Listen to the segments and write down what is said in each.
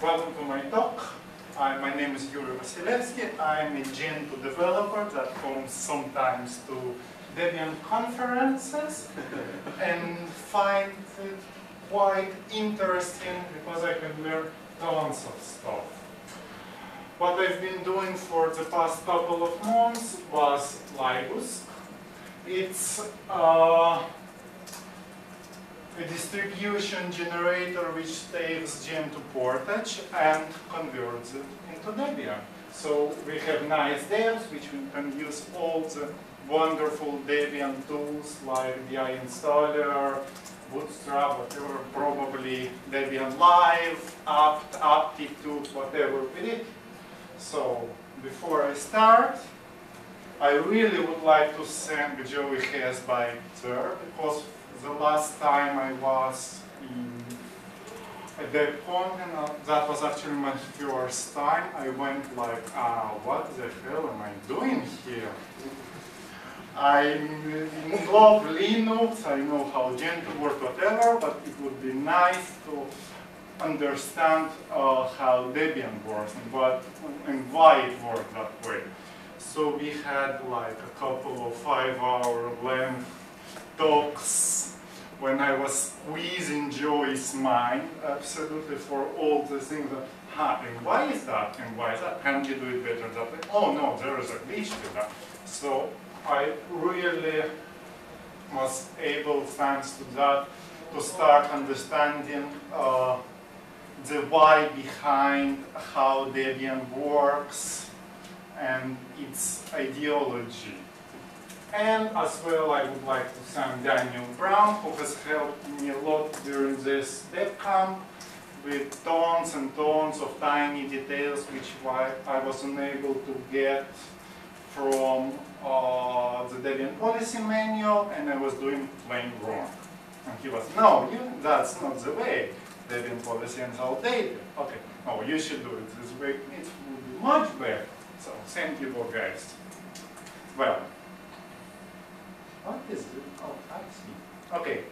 Welcome to my talk. My name is Yuri Vasilevsky. I'm a Gentoo developer that comes sometimes to Debian conferences and find it quite interesting because I can learn tons of stuff. What I've been doing for the past couple of months was Libus. It's a distribution generator which takes Gentoo Portage and converts it into Debian. So we have nice devs which we can use all the wonderful Debian tools like the installer, Bootstrap, whatever, probably Debian Live, apt, aptitude, whatever we did. So before I start, I really would like to thank Joey Hess by there, because the last time I was at DebCon, that was actually my first time. I went like, what the hell am I doing here? I love Linux, I know how Gentoo works, whatever, but it would be nice to understand how Debian works and why it works that way. So we had like a couple of 5-hour length talks when I was squeezing Joey's mind absolutely for all the things that, and why is that, and why is that, can you do it better that way? Oh no, there is a glitch to that. So I really was able, thanks to that, to start understanding the why behind how Debian works and its ideology. And as well, I would like to thank Daniel Brown, who has helped me a lot during this DebCamp with tons and tons of tiny details which I was unable to get from the Debian policy manual, and I was doing plain wrong. And he was, no, that's not the way. Debian policy is outdated. Okay, no, you should do it this way. It would be much better. So, thank you, guys. Well, what is it? Oh, I see. Okay.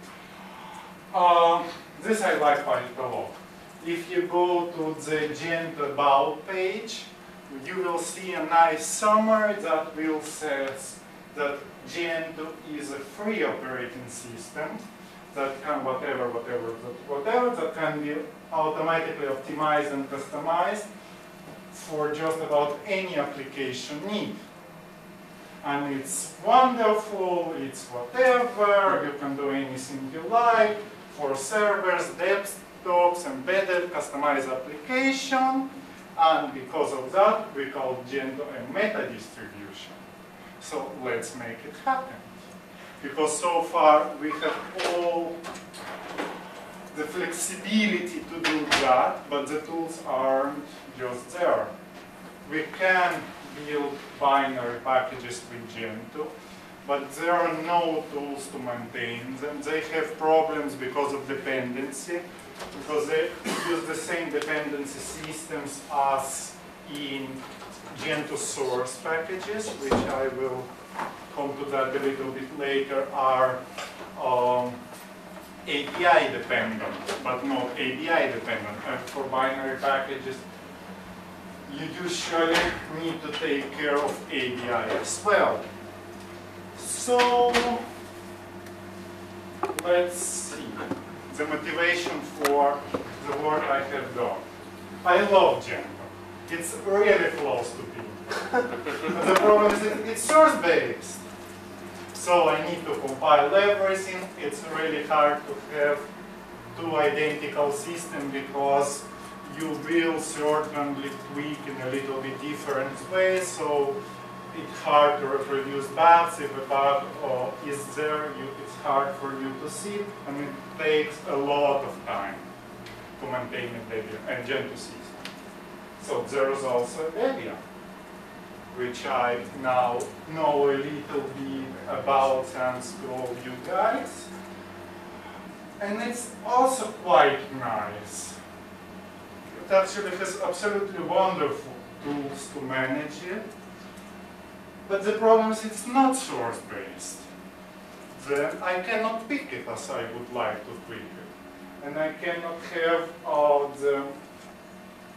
This I like quite a lot. If you go to the Gentoo About page, you will see a nice summary that will say that Gentoo is a free operating system that can whatever that can be automatically optimized and customized for just about any application need. And it's wonderful, it's whatever, you can do anything you like for servers, desktops, embedded, customized application. And because of that, we call Gentoo a meta distribution. So let's make it happen. Because so far we have all the flexibility to do that, but the tools aren't just there. We can build binary packages with Gentoo, but there are no tools to maintain them. They have problems because of dependency, because they use the same dependency systems as in Gentoo source packages, which I will come to that a little bit later, are API dependent, but not ABI dependent. And for binary packages, you usually need to take care of ABI as well. So, let's see the motivation for the work I have done. I love Gentoo. It's really close to being. But the problem is that it's source-based. So I need to compile everything. It's really hard to have two identical systems because you will certainly tweak in a little bit different way. So it's hard to reproduce bugs. If a bug is there, it's hard for you to see it. And it takes a lot of time to maintain a Gentoo system. So there's also Debian, which I now know a little bit about thanks to all you guys. And it's also quite nice. It actually has absolutely wonderful tools to manage it. But the problem is it's not source-based. Then I cannot pick it as I would like to pick it. And I cannot have the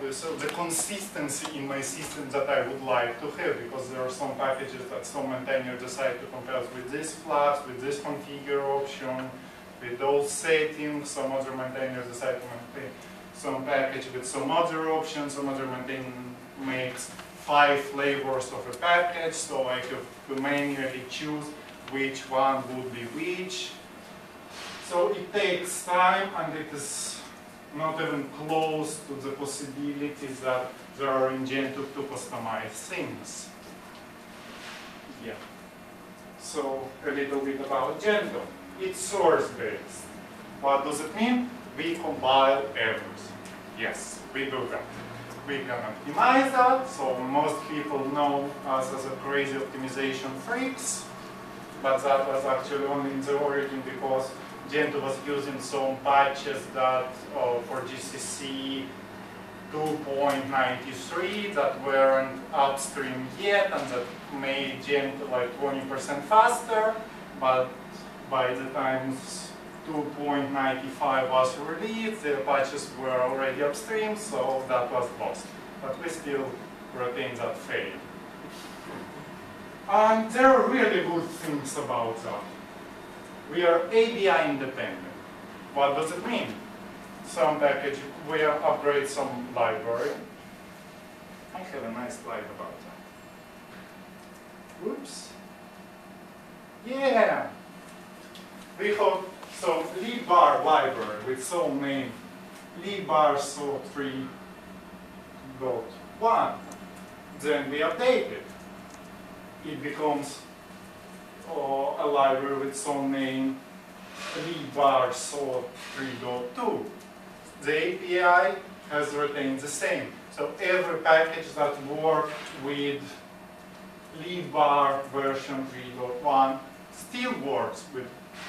so the consistency in my system that I would like to have, because there are some packages that some maintainer decide to compare with this flags, with this configure option, with those settings. Some other maintainers decide to maintain some package with some other options. Some other maintainer makes 5 flavors of a package, so I have to manually choose which one would be which. So it takes time, and it is not even close to the possibilities that there are in Gentoo to customize things. Yeah. So a little bit about Gentoo. It's source-based. What does it mean? We compile errors. Yes, we do that. We can optimize that, so most people know us as a crazy optimization freaks, but that was actually only in the origin because Gentoo was using some patches that for GCC 2.93 that weren't upstream yet, and that made Gentoo like 20% faster, but by the time 2.95 was released, the patches were already upstream, so that was lost. But we still retain that fail. And there are really good things about that. We are ABI independent. What does it mean? Some package, we upgrade some library. I have a nice slide about that. Oops. Yeah. We have some libvar library with some name libvar so 3.1. Then we update it. It becomes a library with some name libvar so 3.2. The API has retained the same. So every package that worked with libvar version 3.1 still works with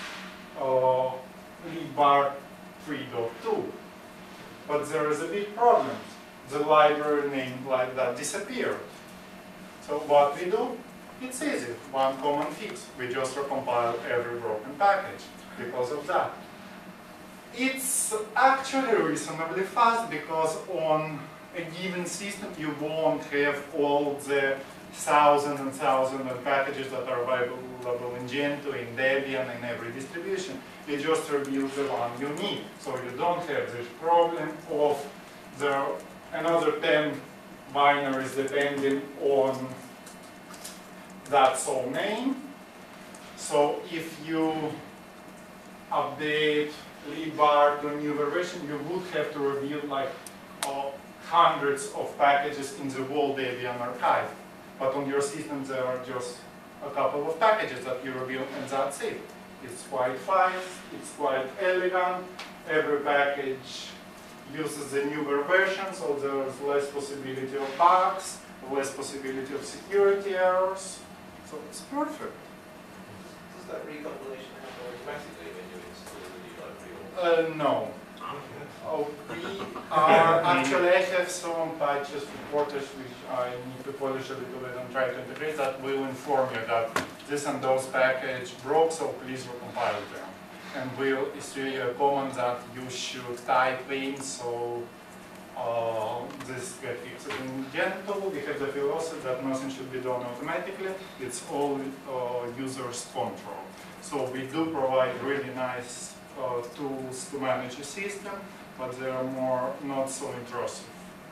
libvar 3.2. But there is a big problem. The library name like that disappeared. So what we do? It's easy. One common fix. We just recompile every broken package because of that. It's actually reasonably fast because on a given system you won't have all the thousands and thousands of packages that are available in Gentoo, in Debian, in every distribution. You just reveal the one you need. So you don't have this problem of another 10 binaries depending on that sole name. So if you update libvar to a newer version, you would have to reveal like hundreds of packages in the whole Debian archive. But on your system there are just a couple of packages that you reveal, and that's it. It's quite fast, it's quite elegant. Every package uses the newer version, so there's less possibility of bugs, less possibility of security errors. So it's perfect. Does that recompilation happen automatically when you install the new library? No. We are actually, I have some patches for Portage which I need to polish a little bit and try to integrate that will inform you that this and those package broke, so please recompile them. And we'll issue you a command that you should type in, so this gets fixed. In Gentoo, we have the philosophy that nothing should be done automatically. It's all user's control. So we do provide really nice tools to manage a system, but they are more not so intrusive.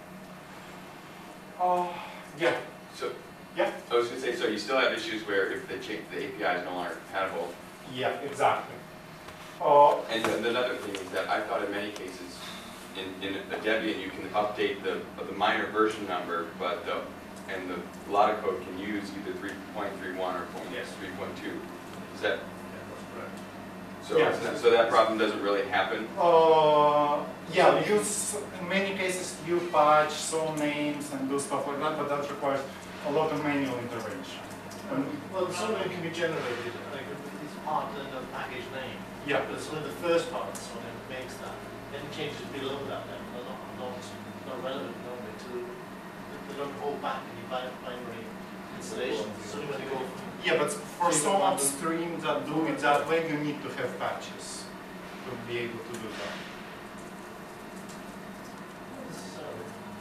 Yeah. So, yeah. I was going to say, so you still have issues where if the API is no longer compatible. Yeah, exactly. And another thing is that I thought in many cases in a Debian you can update the minor version number, but a lot of code can use either 3.31 or 3.2. Is that? So, yes. So that problem doesn't really happen? Yeah, in many cases you patch some names and do stuff like that, but that requires a lot of manual intervention. Well, some of them can be generated, like it's part of the package name. Yeah. But it's when the first part, so when it makes that, any changes below that then are not relevant normally to, they don't hold back any binary installations. It's only when they go from. Yeah, but for some upstream that do it that way, you need to have patches to be able to do that.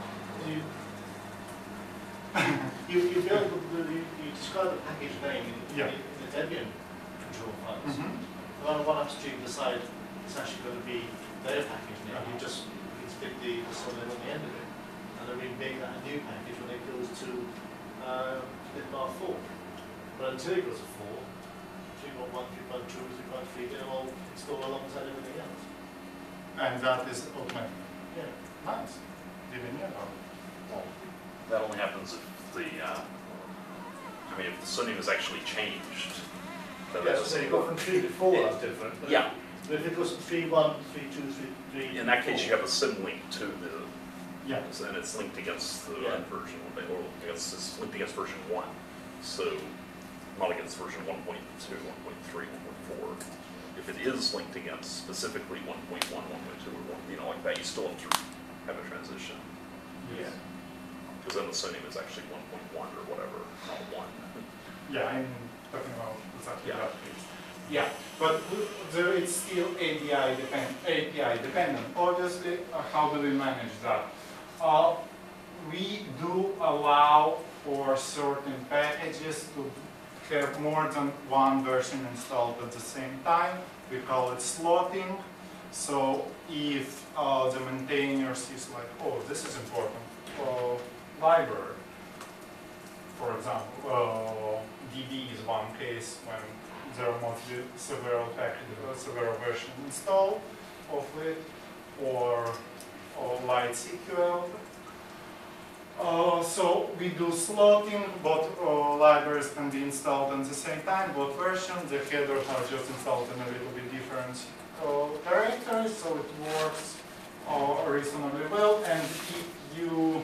you build you describe the package name in Yeah. the Debian control files. Mm-hmm. And one upstream decide it's actually going to be their package name. You just stick the subname on the end of it, and then we make that a new package when it goes to bitbar 4. But until it goes to 4, 3.1, 3.2, 3.3, they're all installed alongside everything else. And that is automatic. Yeah. Nice. Didn't know that. Well, that only happens if I mean, if the surname is actually changed. Then Yeah, that's so the you same. go from 3 to 4, that's different. But Yeah, But if it goes from 3.1, 3.2, 3.3. in that case, you have a sim link to the, Yeah. and it's linked against the Yeah. version, or against, it's linked against version 1. So, not against version 1.2, 1.3, 1.4. If it is linked against specifically 1.1, 1.2, or 1, you know, like that, you still have to have a transition. Yeah. Because then the surname is actually 1.1 or whatever, not 1. Yeah, I'm talking about exactly Yeah. that case. Yeah, but it's still API dependent. Obviously, how do we manage that? We do allow for certain packages to have more than one version installed at the same time. We call it slotting. So if the maintainer sees like, oh, this is important, library, for example, DB is one case when there are mostly several packages, several versions installed of it, or light SQL. So we do slotting, both libraries can be installed at the same time, both versions. The headers are just installed in a little bit different directories, so it works reasonably well. And if you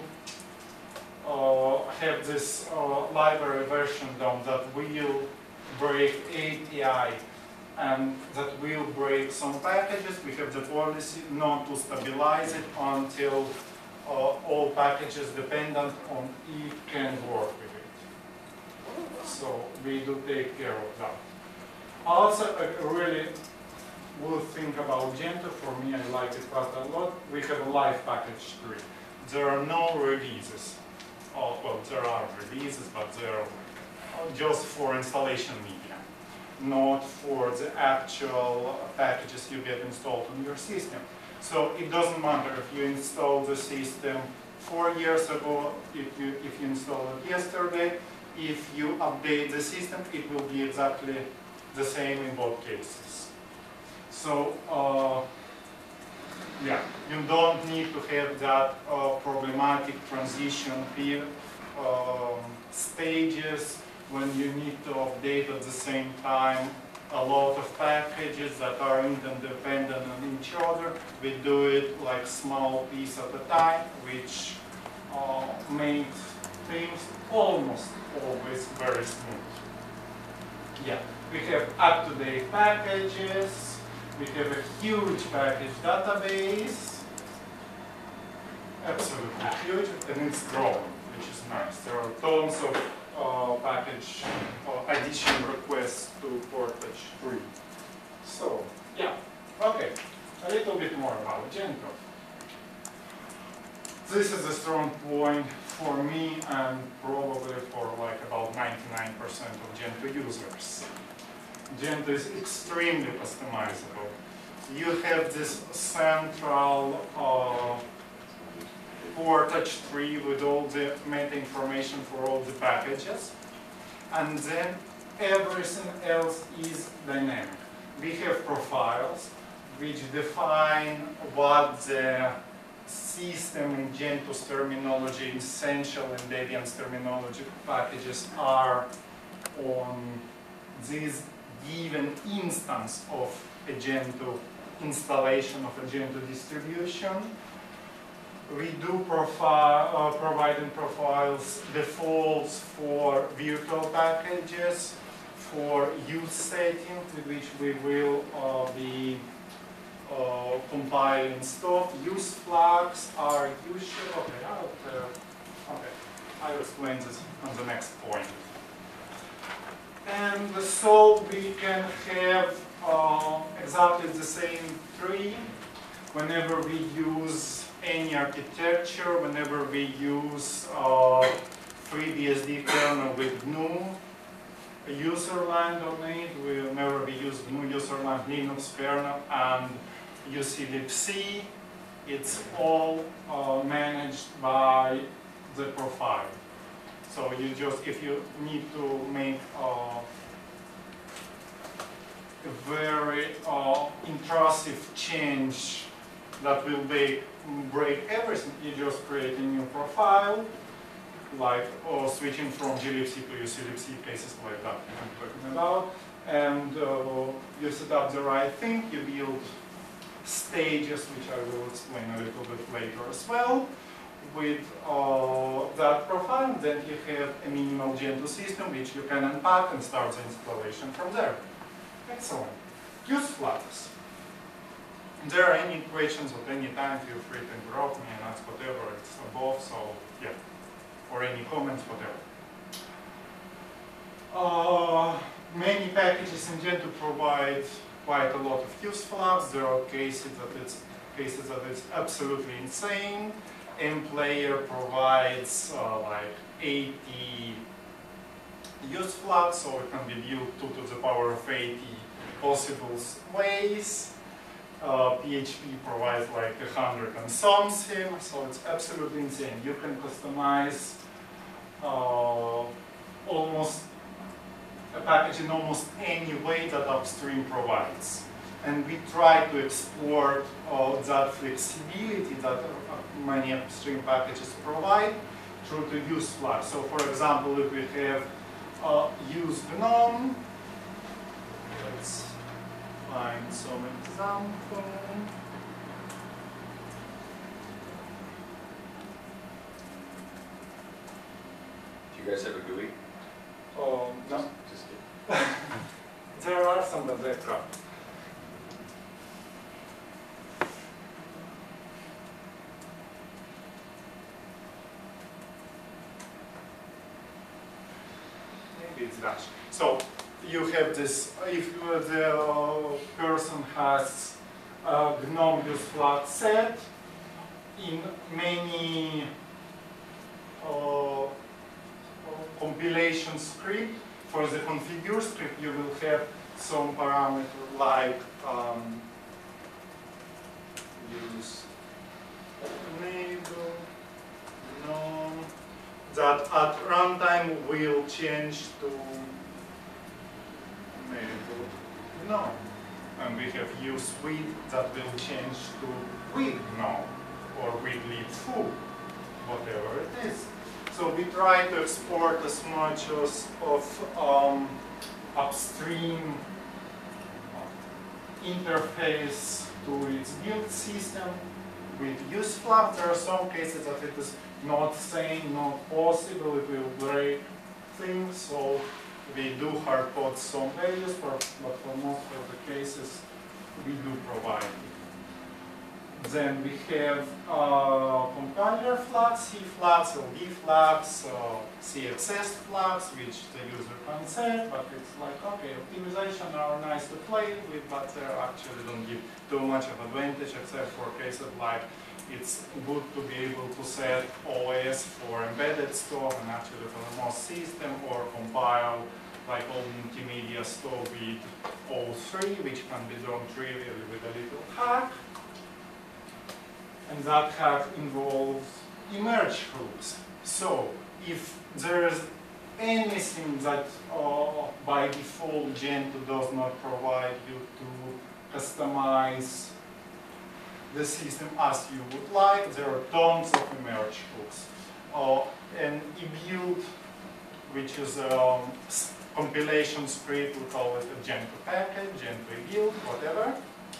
have this library version down that will break API and that will break some packages, we have the policy not to stabilize it until all packages dependent on it can work with it. So we do take care of that. Also, I really would think about Gentoo. For me, I like it quite a lot. We have a live package tree. There are no releases. Well, there are releases, but they're just for installation media, not for the actual packages you get installed on your system. So it doesn't matter if you install the system 4 years ago, if you install it yesterday, if you update the system, it will be exactly the same in both cases. So yeah, you don't need to have that problematic transition period, stages when you need to update at the same time a lot of packages that are interdependent on each other. We do it like small piece at a time, which makes things almost always very smooth. Yeah, we have up-to-date packages. We have a huge package database, absolutely huge, and it's growing, which is nice. There are tons of package addition requests to Portage 3. So, yeah, okay, a little bit more about Gentoo. This is a strong point for me and probably for like about 99% of Gentoo users. Gentoo is extremely customizable. You have this central Portage tree with all the meta information for all the packages, and then everything else is dynamic. We have profiles which define what the system in Gentoo's terminology, essential in Debian's terminology, packages are on this given instance of a Gentoo installation of a Gentoo distribution. We do provide in profiles defaults for virtual packages, for use settings, with which we will be compiling stuff. Use flags are usually, okay, I'll explain this on the next point. And so we can have exactly the same tree whenever we use any architecture, whenever we use FreeBSD kernel with GNU userland on it, whenever we use GNU userland Linux kernel and UClibc, it's all managed by the profile. So you just, if you need to make a very intrusive change that will break everything, you just create a new profile, like switching from glibc to UClibc, cases like that I'm talking about, and you set up the right thing, you build stages, which I will explain a little bit later as well, with that profile. Then you have a minimal Gentoo system which you can unpack and start the installation from there. Excellent. Use Flags. If there are any questions at any time, feel free to interrupt me and ask whatever it's above, so yeah, or any comments, whatever. Many packages in Gentoo provide quite a lot of use flags. There are cases that it's absolutely insane. mPlayer provides like 80 use flags, so it can be built 2 to the power of 80 possible ways. PHP provides like 100 and something, so it's absolutely insane. You can customize almost a package in almost any way that upstream provides. And we try to exploit that flexibility that many upstream packages provide through the use flag. So for example, if we have use GNOME, let's find some example. Do you guys have a GUI? Oh, no. Just kidding. There are some, but they're crap. Maybe it's Dash. So you have this, if the person has a GNOME use flag set, in many compilation script, for the configure script, you will have some parameter like use enable GNOME that at runtime will change to enable GNOME, and we have use with that will change to with GNOME or with libfoo, whatever it is. So we try to export as much as of upstream interface to its build system with use flag. There are some cases that it is not sane, not possible, it will break things, so we do hard code some values, but for most of the cases we do provide it. Then we have compiler flags, C flags, LD flags, CXS flags, which the user can set, but it's like, okay, optimization are nice to play with, but they actually don't give too much of advantage, except for cases like it's good to be able to set OS for embedded stuff and actually for the most system, or compile like all multimedia stuff with O3, which can be done trivially with a little hack. And that hack involves image hooks. So if there's anything that by default Gentoo does not provide you to customize the system as you would like, there are tons of image hooks. And ebuild, which is a compilation script, we call it a Gentoo package, Gentoo ebuild, whatever,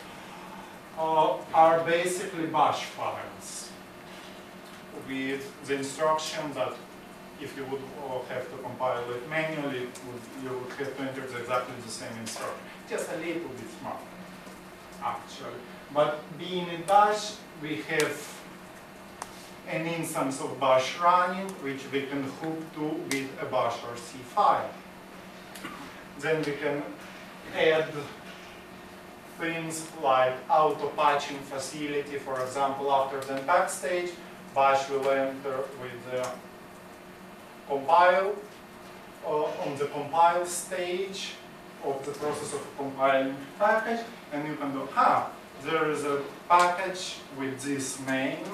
are basically bash files with the instruction that if you would have to compile it manually, you would have to enter exactly the same instruction. Just a little bit smarter, actually. But being in Bash, we have an instance of Bash running, which we can hook to with a Bash RC file. Then we can add things like auto-patching facility, for example, after the unpack stage, Bash will enter with the compile, on the compile stage of the process of compiling package, and you can do, there is a package with this name.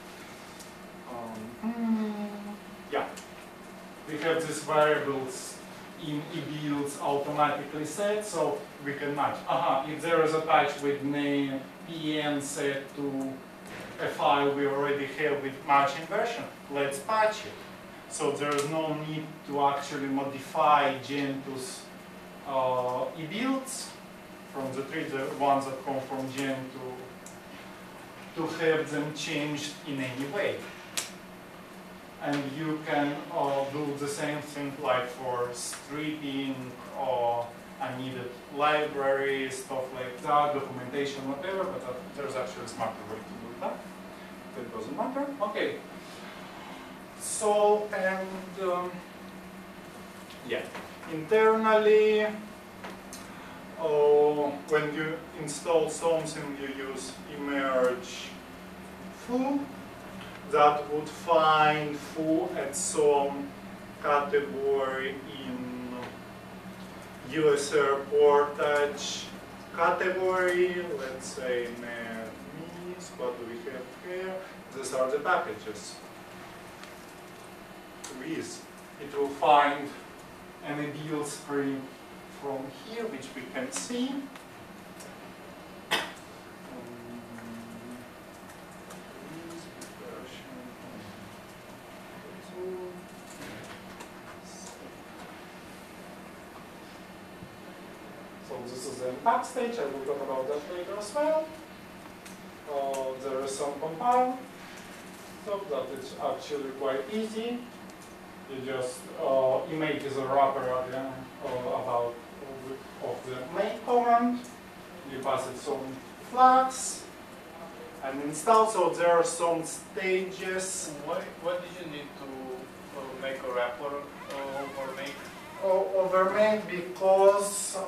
Yeah, we have these variables in ebuilds automatically set, so we can match. If there is a patch with name pn set to a file we already have with matching version, let's patch it. So there is no need to actually modify Gentoo's ebuilds from the tree, the ones that come from Gentoo, to have them changed in any way. And you can do the same thing like for stripping or unneeded library, stuff like that, documentation, whatever, but there's actually a smarter way to do that. It doesn't matter. Okay. So, and yeah, internally, when you install something, you use emerge foo. That would find foo at some category in USR Portage category, let's say NetMeans. What do we have here? These are the packages. It will find an ebuild string from here, which we can see. So this is the unpack stage. I will talk about that later as well. There is some compile. So that is actually quite easy. You just image is a wrapper again about of the main command. You pass it some flags and install. So there are some stages. Why did you need to make a wrapper over make? Over main because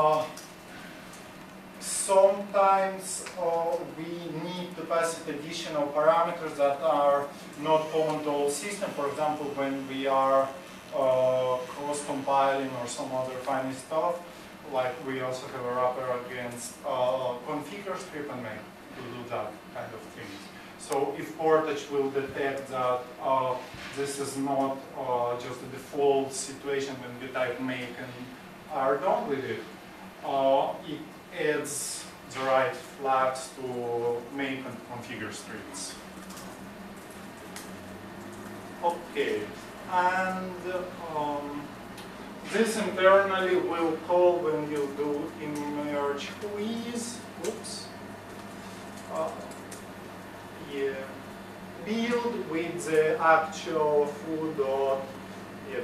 sometimes we need to pass it additional parameters that are not common to all systems. For example, when we are cross-compiling or some other funny stuff, like we also have a wrapper against configure, strip, and make to do that kind of things. So if Portage will detect that this is not just a default situation when we type make and are done with it, it adds the right flags to make and configure strings. Okay, and this internally will call when you do emerge quiz. Oops. Yeah. Build with the actual foo.eb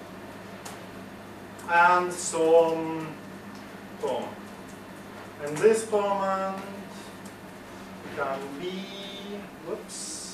and some command. And this command can be, whoops,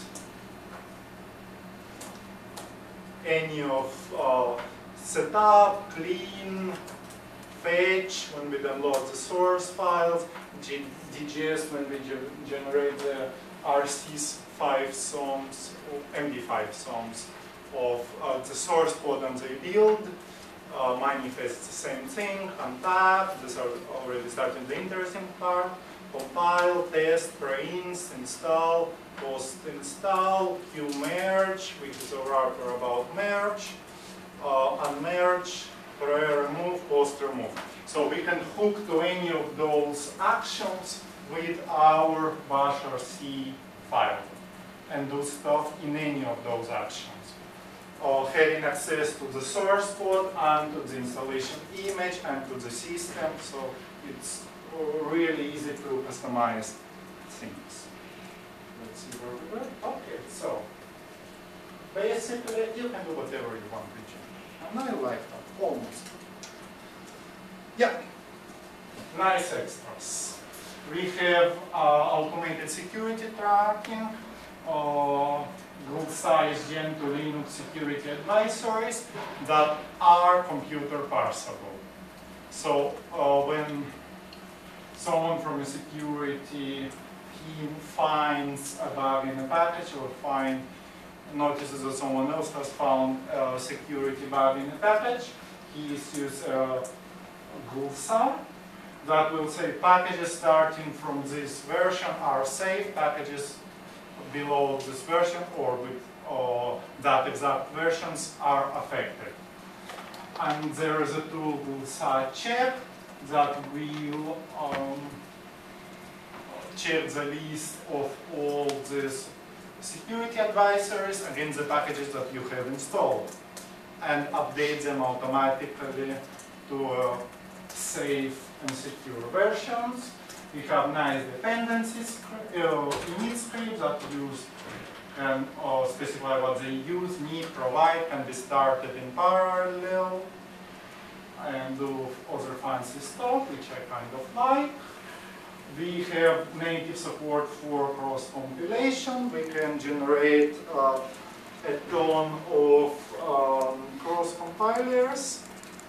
any of setup, clean, fetch when we download the source files, DGS when we generate the RC's 5 sums, or MD5 sums of the source code and the build. Manifest the same thing, untap, these are already starting the interesting part. Compile, test, pre-inst, install, post-install, qmerge, which is a wrapper about merge, unmerge, pre-remove, post-remove. So we can hook to any of those actions with our bash RC file and do stuff in any of those actions. Having access to the source code and to the installation image and to the system, so it's really easy to customize things. Let's see where we were. Okay, so basically you can do whatever you want with it. And I like that, almost. Yeah, nice extras. We have automated security tracking, group size Gentoo Linux security advisories that are computer parsable. So when someone from a security team finds a bug in a package or notices that someone else has found a security bug in a package, he issues a GULSAR that will say packages starting from this version are safe, packages below this version or with that exact versions are affected. And there is a tool GULSAR check that will check the list of all these security advisories against the packages that you have installed and update them automatically to safe and secure versions. We have nice dependencies init scripts that use and specify what they use, need, provide, can be started in parallel, and do other fancy stuff, which I kind of like. We have native support for cross-compilation. We can generate a ton of cross-compilers.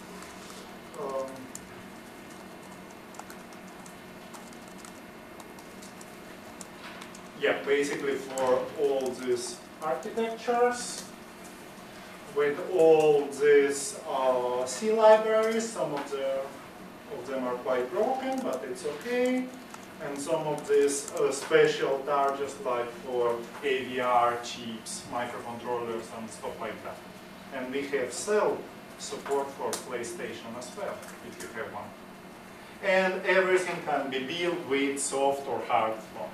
Yeah, basically for all these architectures, with all these C libraries, some of them are quite broken, but it's okay. And some of these special targets like for AVR chips, microcontrollers, and stuff like that. And we have cell support for PlayStation as well, if you have one. And everything can be built with soft or hard form.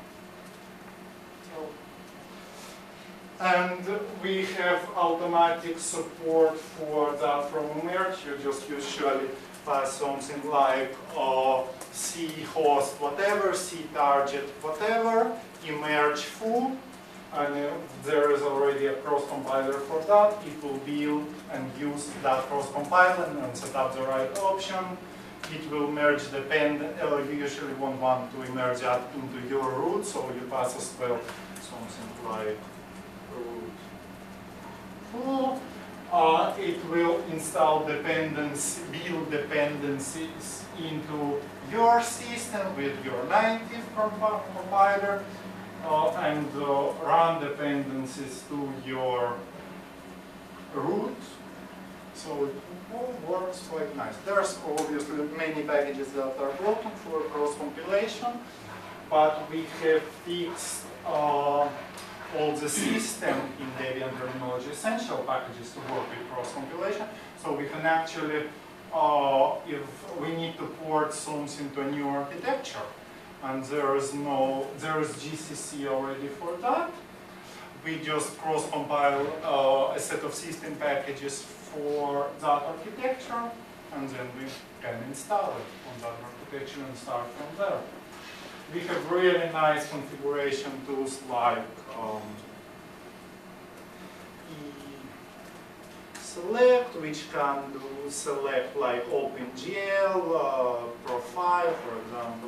And we have automatic support for that from emerge. You just usually pass something like C host whatever, C target whatever, emerge full, and there is already a cross compiler for that. It will build and use that cross compiler and set up the right option. It will merge you usually won't want to immerse that into your root, so you pass as well something like root full. It will install build dependencies into your system with your native compiler and run dependencies to your root. So it all works quite nice. There's obviously many packages that are broken for cross-compilation, but we have fixed all the system in Debian terminology essential packages to work with cross-compilation. So we can actually, if we need to port something to a new architecture, and there is GCC already for that, we just cross-compile a set of system packages for that architecture, and then we can install it on that architecture and start from there. We have really nice configuration tools like select, which can do select like OpenGL, profile, for example,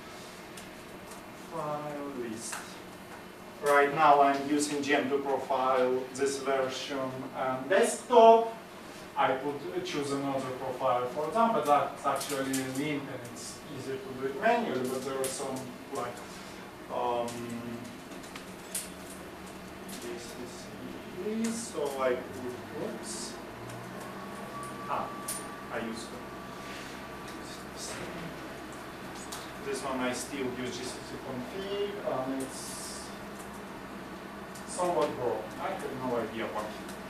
file list. Right now I'm using Gem to profile this version and desktop. I could choose another profile for them, but that's actually a link and it's easier to do it manually, but there are some like this, so I could, whoops. I used this one I still use GCC config, and it's somewhat broken. I have no idea what.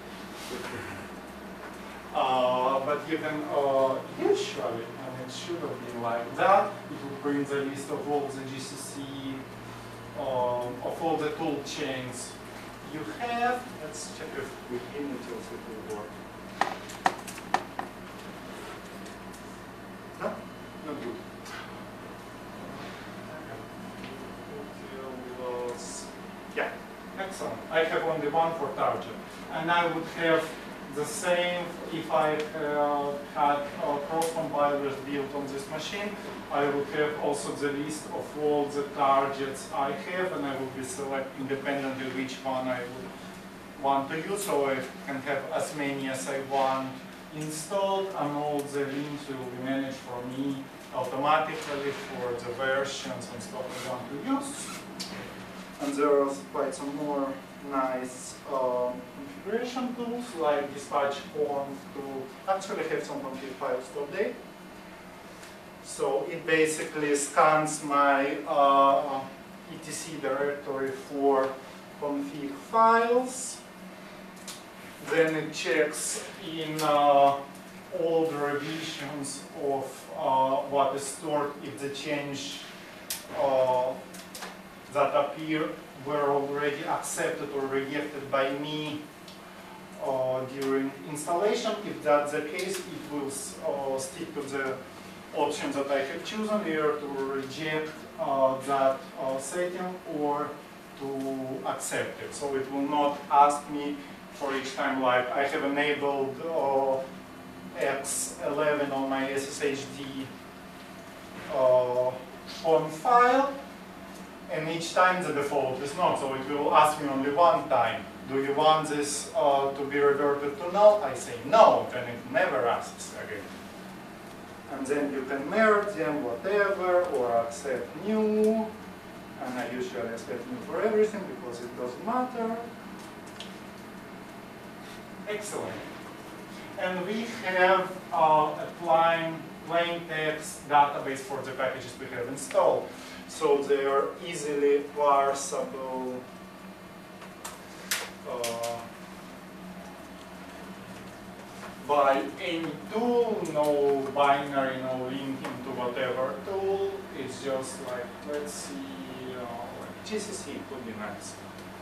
But you can usually, and it should have been like that, it will bring the list of all the GCC, of all the tool chains you have. Let's check if with Inutils it will work. No? Not good. Yeah, excellent. I have only one for target. And I would have the same if I had cross-compilers built on this machine. I would have also the list of all the targets I have, and I will be selecting independently which one I would want to use, so I can have as many as I want installed, and all the links will be managed for me automatically for the versions and stuff we want to use. And there's quite some more nice configuration tools like dispatch conf to actually have some config files to update. So it basically scans my etc directory for config files. Then it checks in all the revisions of what is stored if the change that appear were already accepted or rejected by me during installation. If that's the case, it will stick to the options that I have chosen, either to reject that setting or to accept it. So it will not ask me for each time, like I have enabled X11 on my SSHD on file, and each time the default is not, so it will ask me only one time. Do you want this to be reverted to null? I say no, then it never asks again. And then you can merge them, whatever, or accept new. And I usually accept new for everything because it doesn't matter. Excellent. And we have a plain text database for the packages we have installed. So they are easily parsable by any tool, no binary, no linking to whatever tool. It's just like, let's see, like GCC would be nice.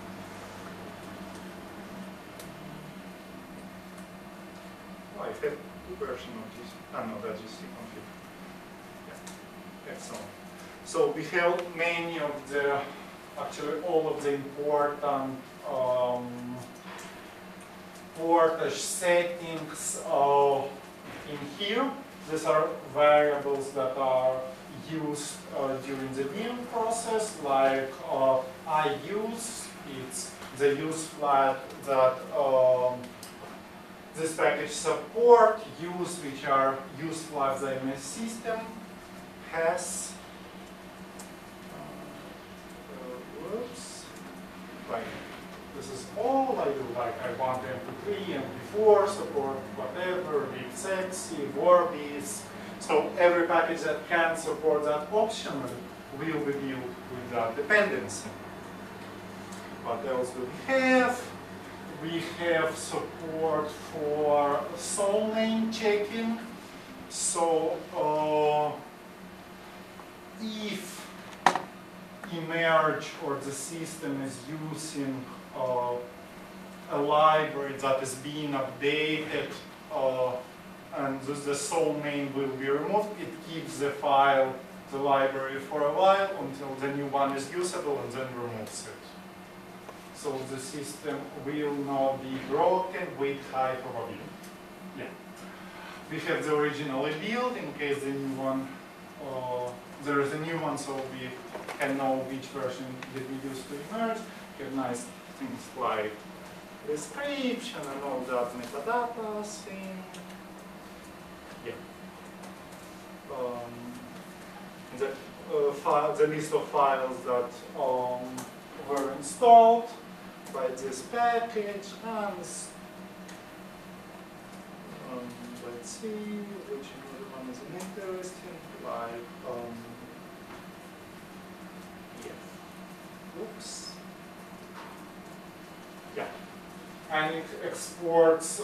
Oh, I have two versions of GCC. Ah, no, that's GCC config. Yeah, excellent. So we have many of the, actually all of the important portage settings in here. These are variables that are used during the build process, like IUse. It's the use flag that this package support, use, which are use flags the MS system has. Whoops. Like, this is all I do. Like, I want MP3, MP4, support whatever, libsexy, Vorbis. So every package that can support that option will be built with that dependency. What else do we have? We have support for soul name checking. So if Emerge or the system is using a library that is being updated and the soul name will be removed, it keeps the file, the library for a while until the new one is usable and then removes it. So the system will not be broken with high probability. Yeah. We have the originally built in case the new one, there is a new one, so we can know which version did we use to emerge. We have nice things like description and all that metadata thing. Yeah. The list of files that were installed by this package, and let's see which one is interesting, like yeah. Oops. Yeah. And it exports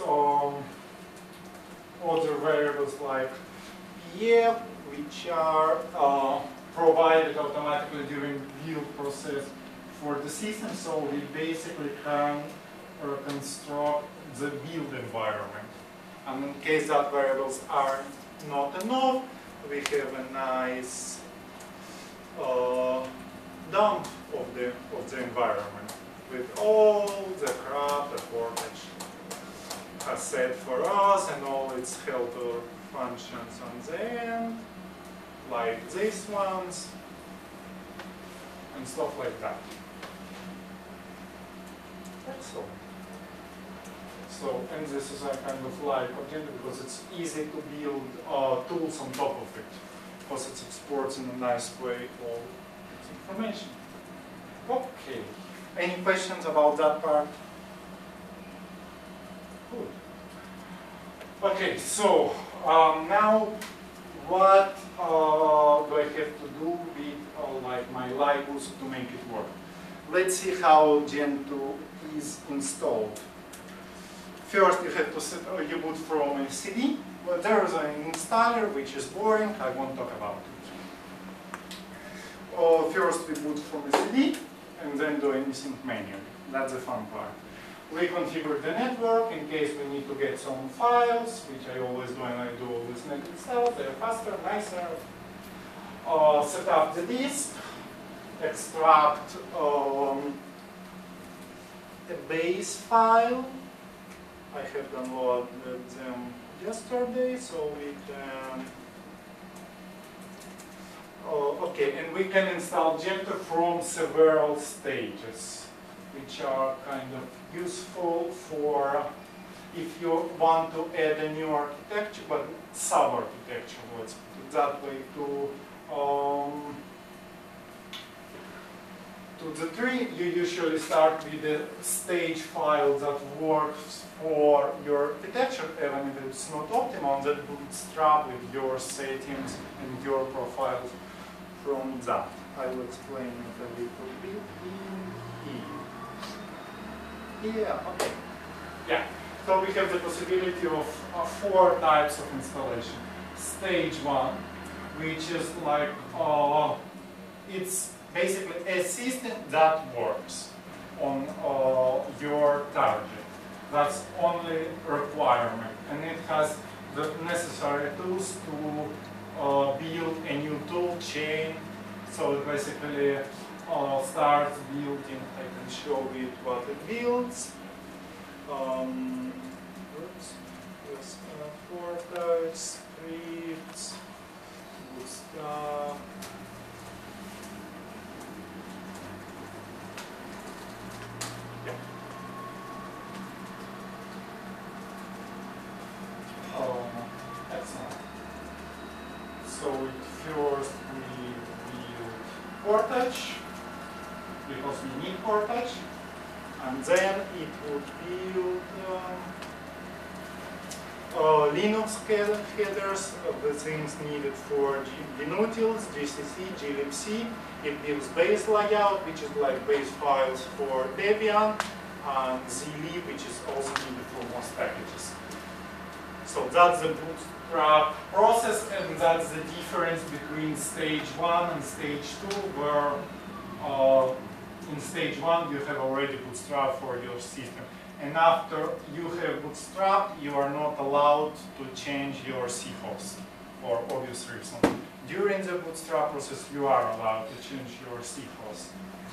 other variables like PF, which are provided automatically during build process for the system. So we basically can construct the build environment. And in case that variables are not enough, we have a nice dump of the environment with all the crap that Portage has set for us and all its helper functions on the end, like these ones, and stuff like that. Excellent. So, and this is a kind of like agenda because it's easy to build tools on top of it. because it exports in a nice way all this information. Okay. Any questions about that part? Good. Okay, so now what do I have to do with like my Libus to make it work? Let's see how Gentoo is installed. First, you have to set you boot from a CD. Well, there is an installer which is boring. I won't talk about it. First, we boot from a CD and then do anything manually. That's the fun part. We configure the network in case we need to get some files, which I always do when I do all this net itself. They're faster, nicer. Set up the disk, extract a base file. I have downloaded them yesterday, so we can. Okay, and we can install Gentoo from several stages, which are kind of useful for if you want to add a new architecture, but sub-architecture, let's put it that way, to the tree. You usually start with the stage file that works for your architecture, even if it's not optimal, that bootstrap with your settings and your profiles from that. I will explain it a little bit in here. Yeah, okay. Yeah, so we have the possibility of 4 types of installation. Stage 1, which is like, it's basically a system that works on your target. That's only requirement, and it has the necessary tools to build a new tool chain. So it basically starts building. I can show it what it builds. Oops, yes, portals, scripts, bootstrap. Excellent. So first we build Portage, because we need Portage, and then it would build Linux headers, the things needed for GNutils, GCC, glibc. It builds base layout, which is like base files for Debian, and zlib, which is also needed for most packages. So that's the bootstrap process, and that's the difference between stage 1 and stage 2, where in stage 1 you have already bootstrap for your system. And after you have bootstrap, you are not allowed to change your C host for obvious reasons. During the bootstrap process, you are allowed to change your C host.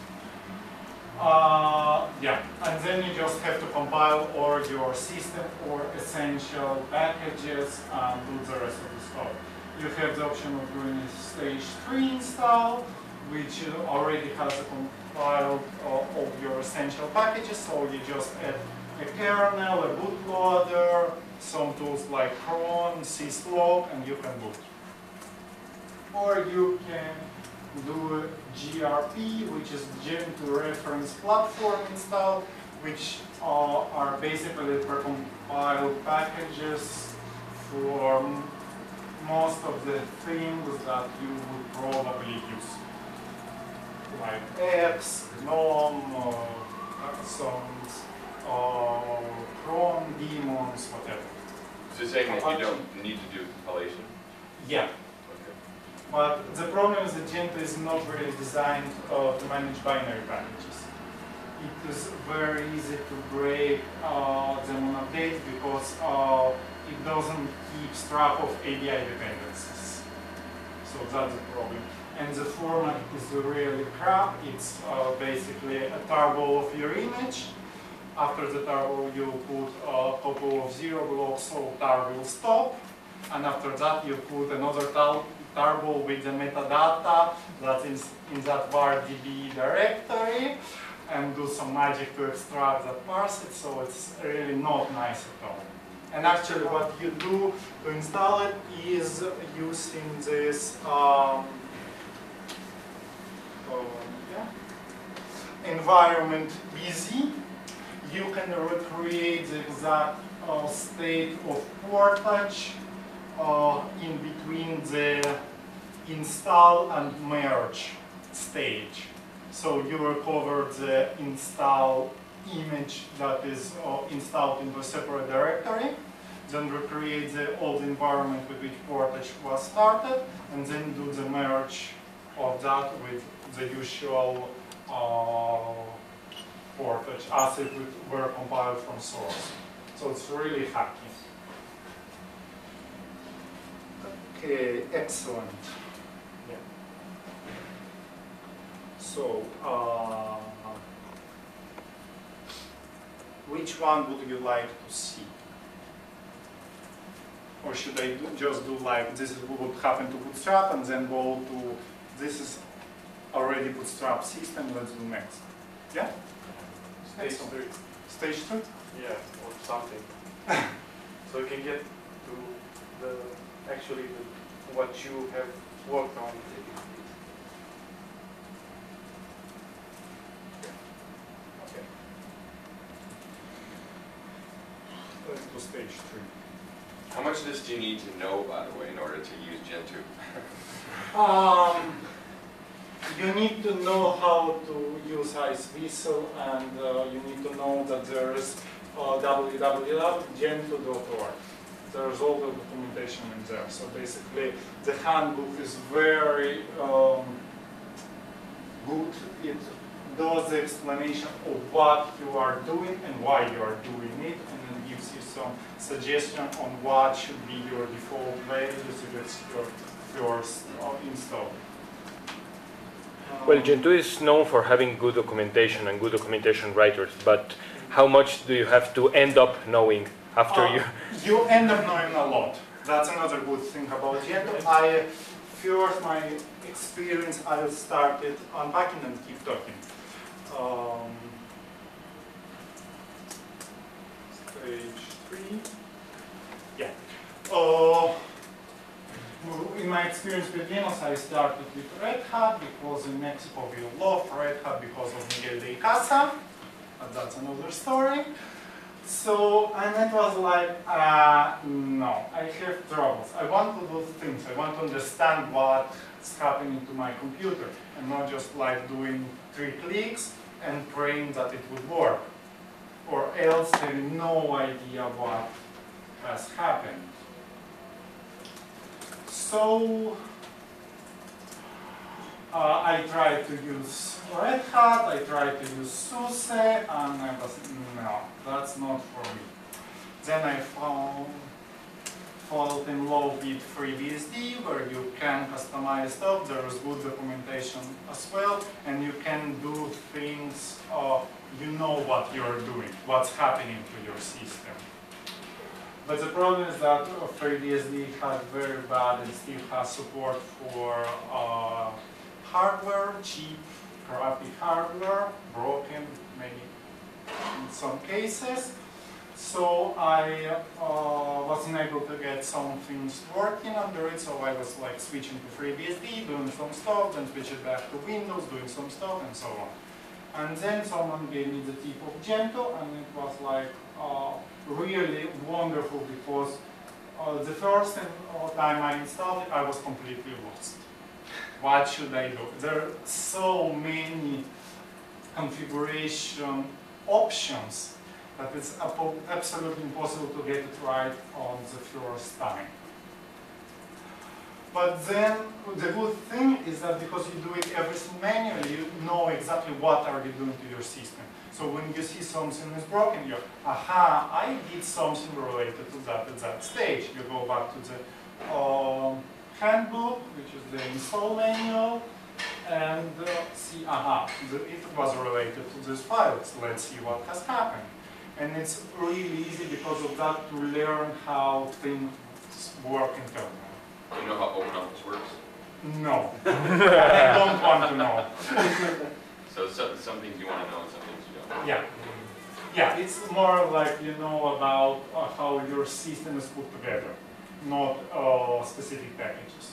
Yeah, and then you just have to compile all your system or essential packages and do the rest of the stuff. You have the option of doing a stage 3 install, which already has a compile of your essential packages, so you just add a kernel, a bootloader, some tools like cron, syslog, and you can boot. Or you can do GRP, which is Gentoo Reference Platform install, which are basically precompiled packages for most of the things that you would probably use, like X, GNOME, Axons, Chrome, Daemons, whatever. So you're saying that you don't need to do compilation? Yeah. But the problem is that Gentoo is not really designed to manage binary packages. It is very easy to break them on update because it doesn't keep track of ABI dependencies. So that's the problem. And the format is really crap. It's basically a tarball of your image. After the tarball, you put a couple of zero blocks, so tar will stop. And after that, you put another tarball with the metadata that is in that var.db directory, and do some magic to extract that parse it, so it's really not nice at all. And actually what you do to install it is using this environment BZ. You can recreate the exact state of Portage in between the install and merge stage. So you recover the install image that is installed into a separate directory, then recreate the old environment with which Portage was started, and then do the merge of that with the usual Portage as if it were compiled from source. So it's really hacky. Okay, excellent. Yeah. So, which one would you like to see? Or should I just do like this is what would happen to Bootstrap and then go to this is already Bootstrap system, let's do next. Yeah? Stage Excellent. 3. Stage 2? Yeah, or something. So you can get to the actually what you have worked on. Okay. Let's do stage 3. How much of this do you need to know, by the way, in order to use Gentoo? You need to know how to use Iceweasel, and you need to know that there is www.gentoo.org. There's all the documentation in there. So basically, the handbook is very good. It does the explanation of what you are doing and why you are doing it, and then gives you some suggestion on what should be your default values if it's your first install. Well, Gentoo is known for having good documentation and good documentation writers, but how much do you have to end up knowing after you? You end up knowing a lot. That's another good thing about Gentoo. First, my experience, I started unpacking and keep talking. Stage 3. Yeah. In my experience with Linux, I started with Red Hat because in Mexico we love Red Hat because of Miguel de Icaza, but that's another story. So, and it was like, no, I have troubles. I want to do things. I want to understand what's happening to my computer and not just like doing 3 clicks and praying that it would work, or else having no idea what has happened. So I tried to use Red Hat, I tried to use SUSE, and I was, no, that's not for me. Then I found in low with FreeBSD, where you can customize stuff. There is good documentation as well, and you can do things, you know what you're doing, what's happening to your system. But the problem is that FreeBSD had very bad and still has support for hardware, cheap, crappy hardware, broken maybe in some cases. So I wasn't able to get some things working under it, so I was like switching to FreeBSD, doing some stuff, then switch it back to Windows, doing some stuff, and so on. And then someone gave me the tip of Gentoo, and it was like really wonderful because the first time I installed it, I was completely lost. What should I do? There are so many configuration options that it's absolutely impossible to get it right on the first time. But then the good thing is that because you do it everything manually, you know exactly what are you doing to your system. So when you see something is broken, you, aha, I did something related to that at that stage. You go back to the handbook, which is the install manual, and see, aha, it was related to this file. So let's see what has happened. And it's really easy because of that to learn how things work internally. Do you know how OpenOffice works? No, I don't want to know. So some things you want to know and some things you don't. Yeah. Yeah, it's more like you know about how your system is put together, not specific packages.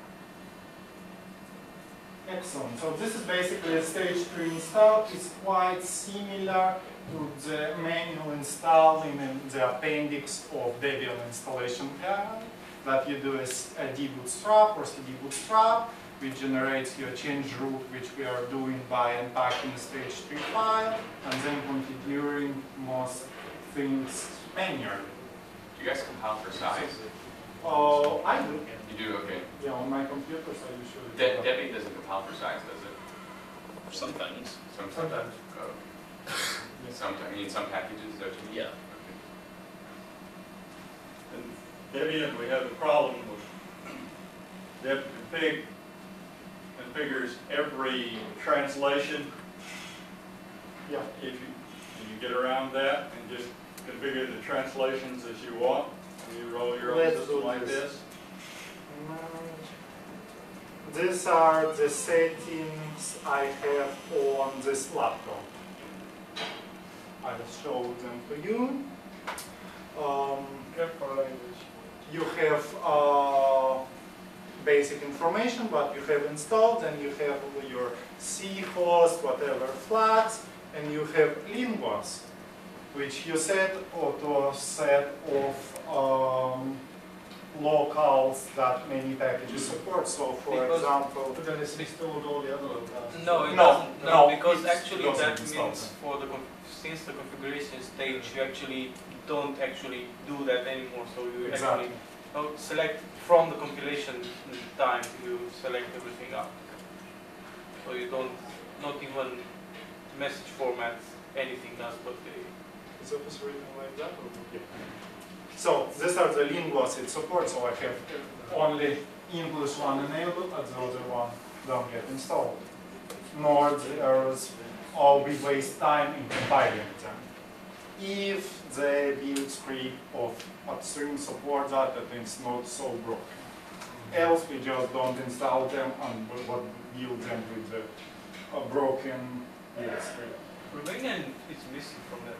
Excellent. So this is basically a stage 3 install. It's quite similar to the manual install in the appendix of Debian installation guide that you do as a dbootstrap or cd bootstrap, which generates your change root, which we are doing by unpacking the stage 3 file and then configuring most things manually. Do you guys compile for size? Oh, I do. You do, okay. Yeah, on my computer, so you should. Debian doesn't compile for size, does it? For some things. Sometimes. Oh. Sometimes, you mean some packages, don't you? Yeah. Okay. In Debian, we have the problem with deb config configures every translation. Yeah. If you get around that and just configure the translations as you want, and you roll your own Let's system do like this. this. These are the settings I have on this laptop. I will show them to you. You have basic information, what you have installed, and you have your C host, whatever flags, and you have linguas, which you set to a set of locales that many packages support. So, for Because- example, But then it's installed all the other locales. No, it No, doesn't. no, No, because it actually doesn't that install means them. for the since the configuration stage, you actually don't actually do that anymore. So you Exactly. actually select from the compilation time. You select everything up. So you don't not even message format anything does, but Is it written like that? Or? Yeah. So these are the linguas it supports. So I have only English one enabled, and the other one don't get installed. Nor the errors, or we waste time in compiling them. If the build script of upstream supports that, then it's not so broken. Else we just don't install them and build them with the broken build script. Romanian is missing from that.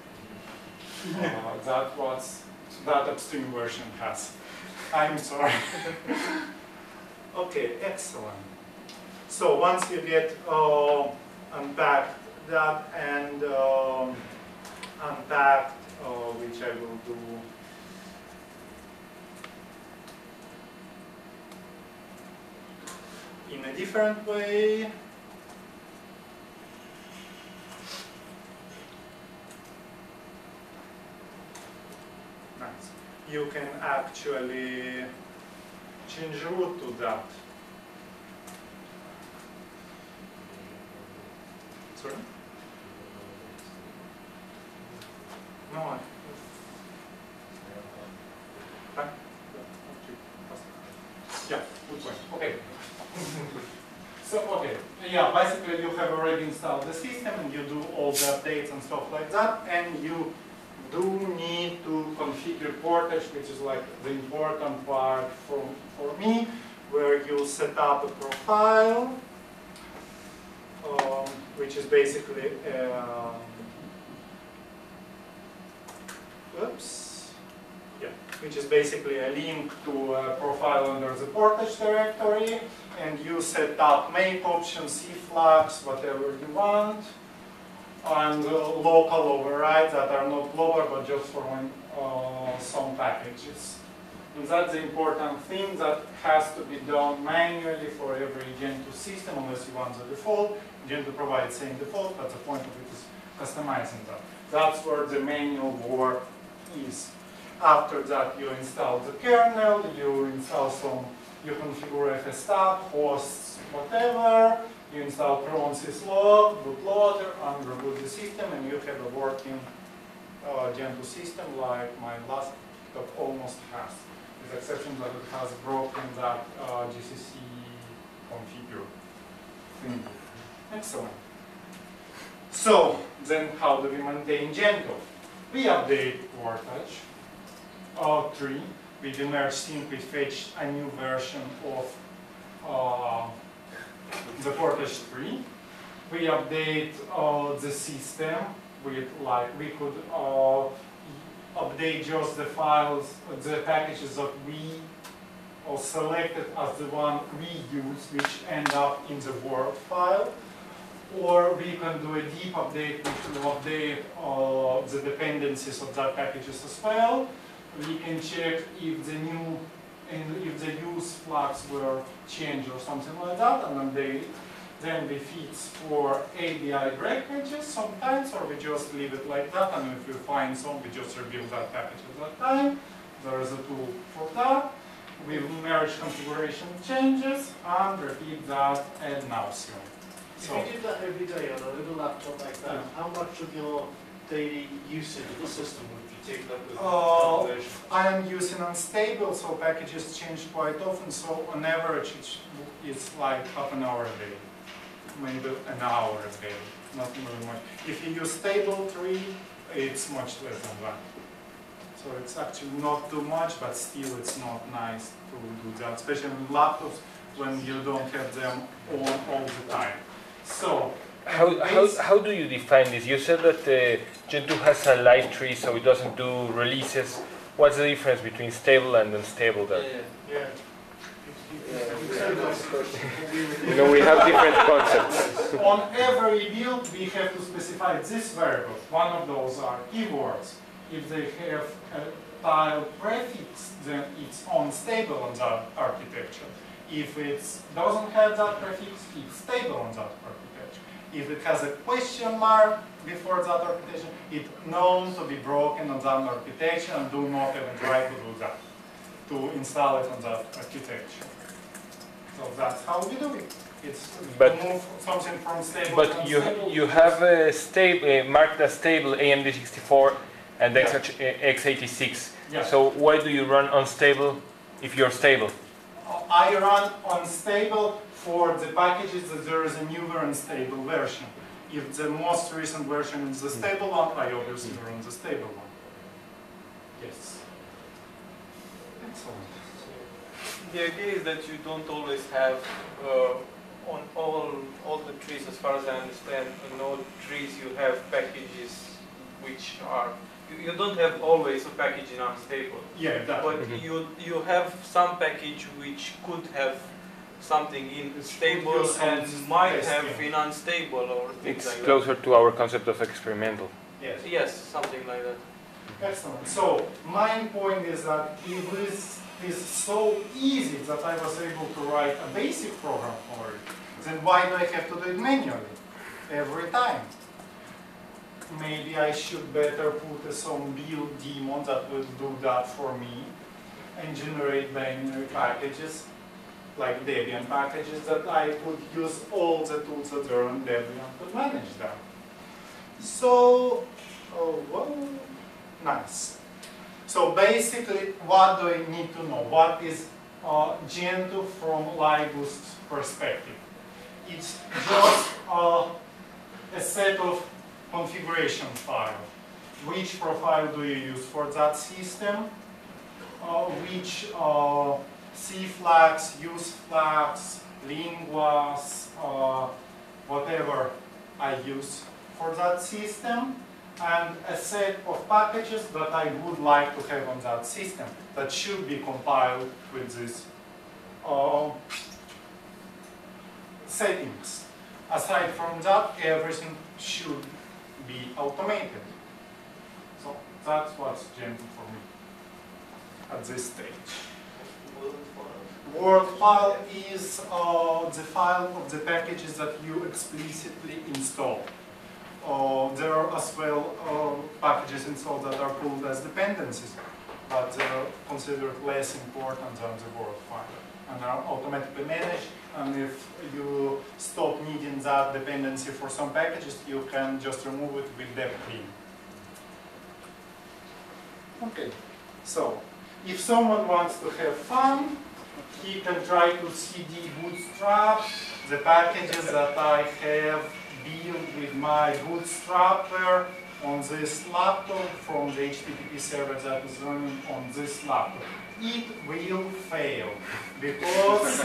That upstream version has. I'm sorry. Okay, excellent. So once you get unpacked that and unpacked, which I will do in a different way. Nice. You can actually change root to that. Sorry? No, yeah, good point. Okay. So, okay, yeah, basically you have already installed the system and you do all the updates and stuff like that, and you do need to configure Portage, which is like the important part for me, where you set up a profile, which is basically, which is basically a link to a profile under the Portage directory, and you set up make options, C flags, whatever you want, and local overrides that are not global but just for some packages. And that's the important thing that has to be done manually for every Gentoo system unless you want the default. Gentoo provides same default, but the point of it is customizing that. That's where the manual work is. After that you install the kernel, you install you configure fstab, hosts, whatever, you install cron syslog, bootloader, and reboot the system, and you have a working Gentoo system like my last laptop almost has, with the exception that it has broken that GCC configure thing. Excellent. So, then how do we maintain Gentoo? We update Portage 3. We demerge sync, we fetch a new version of the Portage 3. We update the system with like we could update just the files, the packages that we selected as the one we use, which end up in the Word file. Or we can do a deep update, which will update the dependencies of that packages as well. We can check if the new and if the use flags were changed or something like that, and then we fix for ABI breakages sometimes, or we just leave it like that, and if we find some, we just rebuild that package at that time. There is a tool for that. We merge configuration changes and repeat that ad nauseam. If you did that every day on a little laptop like that, how much of your daily usage of the system would you take up with configuration? I am using Unstable, so packages change quite often, so on average it's like half an hour a day, maybe an hour a day, not very much. If you use Stable 3, it's much less than that. So it's actually not too much, but still it's not nice to do that, especially on laptops when you don't have them on all the time. So, how do you define this? You said that Gentoo has a live tree, so it doesn't do releases. What's the difference between stable and unstable there? Yeah. You know, we have different concepts. On every build, we have to specify this variable. One of those are keywords. If they have a tile prefix, then it's unstable on that architecture. If it doesn't have that prefix, it's stable on that architecture. If it has a question mark before that architecture, it's known to be broken on that architecture, and do not even try to do that, to install it on that architecture. So that's how we do it. It's to move something from stable to unstable. You have a stable, marked as stable AMD64 and x86. Yeah. So why do you run unstable if you're stable? I run unstable for the packages that there is a newer unstable version. If the most recent version is the stable one, I obviously run the stable one. Yes. Excellent. The idea is that you don't always have on all the trees, as far as I understand, in all trees you have packages which are, you don't have always a package in unstable. Yeah, that. But you have some package which could have something in stable and might have in unstable or things It's like closer to our concept of experimental. Yes. that. Yes, something like that. Excellent. So my point is that if this is so easy that I was able to write a basic program for it, then why do I have to do it manually every time? Maybe I should better put some build daemon that will do that for me and generate binary packages, like Debian packages, that I could use all the tools that are on Debian to manage them. So, well, nice. So basically, what do I need to know? What is Gentoo from Libust's perspective? It's just a set of configuration files. Which profile do you use for that system? Which C flags, use flags, linguas, whatever I use for that system, and a set of packages that I would like to have on that system that should be compiled with these settings. Aside from that, everything should be automated. So that's what's Gentoo for me at this stage. Word file is the file of the packages that you explicitly install. There are as well packages installed that are pulled as dependencies, but they're considered less important than the Word file and are automatically managed. And if you stop needing that dependency for some packages, you can just remove it with dep clean. Okay, so if someone wants to have fun, he can try to CD bootstrap the packages that I have built with my bootstrapper on this laptop from the HTTP server that is running on this laptop. It will fail because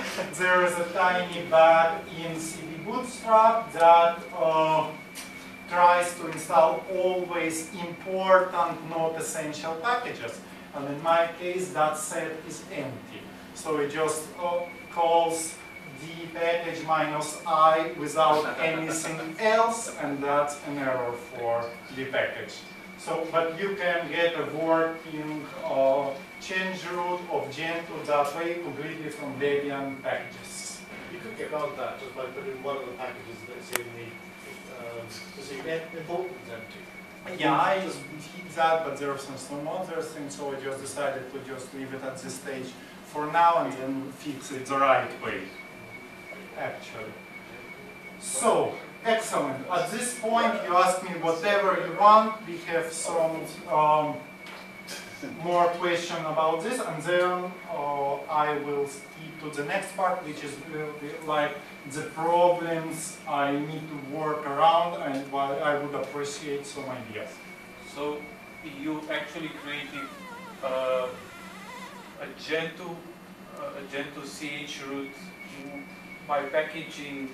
there is a tiny bug in CD Bootstrap that tries to install always important, not essential packages. And in my case, that set is empty. So it just calls the package minus I without anything else, and that's an error for the package. So, but you can get a working change root of Gentoo that way completely from Debian packages. You could get around that just by putting one of the packages that's in the important empty. Yeah, I did that, but there are some other things, so I just decided to just leave it at this stage for now and then fix it the right way, actually. So, excellent. At this point, you ask me whatever you want. We have some more question about this, and then I will skip to the next part, which is like the problems I need to work around, and why I would appreciate some ideas. So you actually created a Gentoo CH root by packaging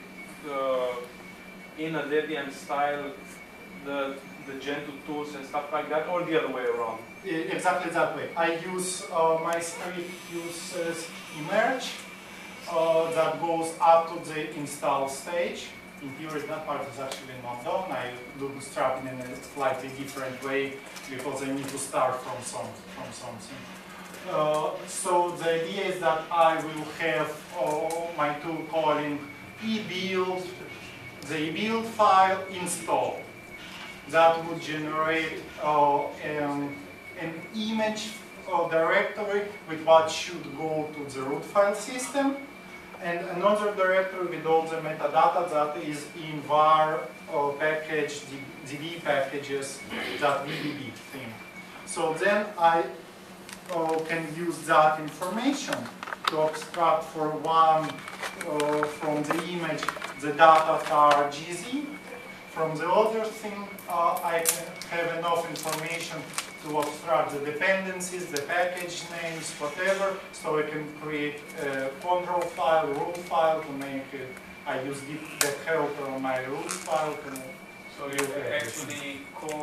in a Debian style the Gentoo tools and stuff like that, or the other way around? Exactly that way. I use my script uses emerge that goes up to the install stage. In theory, that part is actually not done. I bootstrap it in a slightly different way because I need to start from something. So the idea is that I will have my tool calling ebuild, the ebuild file install. That would generate an image directory with what should go to the root file system, and another directory with all the metadata that is in var package, db packages, .dbb thing. So then I can use that information to abstract for one from the image the data tar gz. From the other thing, I can have enough information to abstract the dependencies, the package names, whatever, so I can create a control file, root file to make it. I use the helper on my root file. So you actually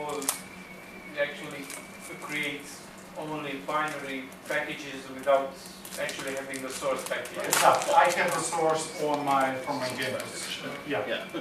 create only binary packages without actually having the source package. Exactly. I have the source from my Gentoo. Yeah.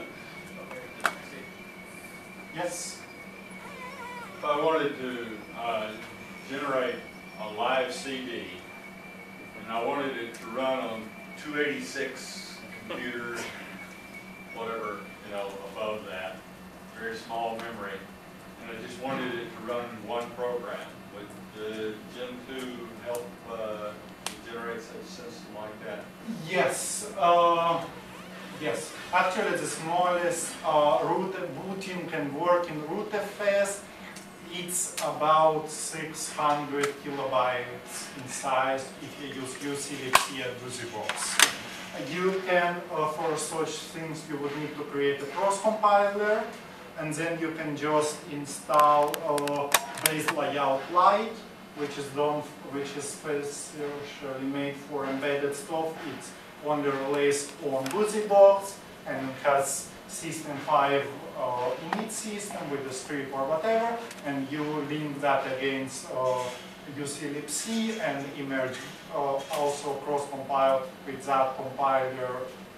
Yes. If I wanted to generate a live CD, and I wanted it to run on 286 computers, whatever, above that, very small memory, and I just wanted it to run one program, would Gentoo help generate such a system like that? Yes. Yes, actually the smallest booting can work in rootfs. It's about 600 kilobytes in size if you use uclipc and BusyBox. You can, for such things, you would need to create a cross compiler, and then you can just install base layout light, which is specially made for embedded stuff. It's only released on BusyBox and it has System 5 init system with the script or whatever, and you link that against uclipc and emerge also cross-compiled with that compiler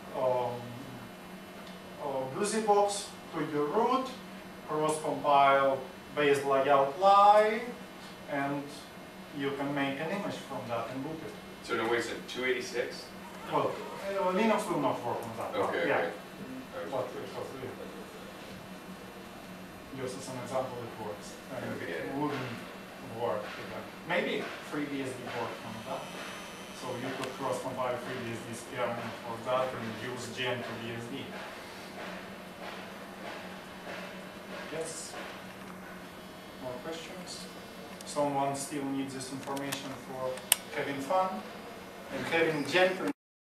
BusyBox to your root, cross-compile base layout live, and you can make an image from that and boot it. So no, wait, so 286? Well, Linux will not work on that. Okay, yeah. okay. But just as an example, it works. And Okay. it wouldn't work with that. Maybe FreeBSD works on that. So you could cross-compile FreeBSD experiment for that and use Gentoo BSD. Yes? More questions? Someone still needs this information for having fun and having Gentoo.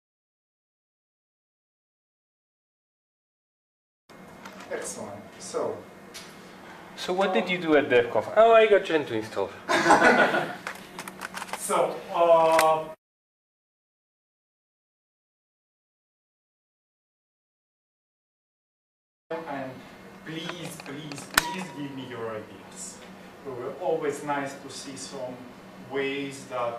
Excellent. So what did you do at DevConf? Oh, I got Gentoo installed. So, and please give me your ideas. It will always nice to see some ways that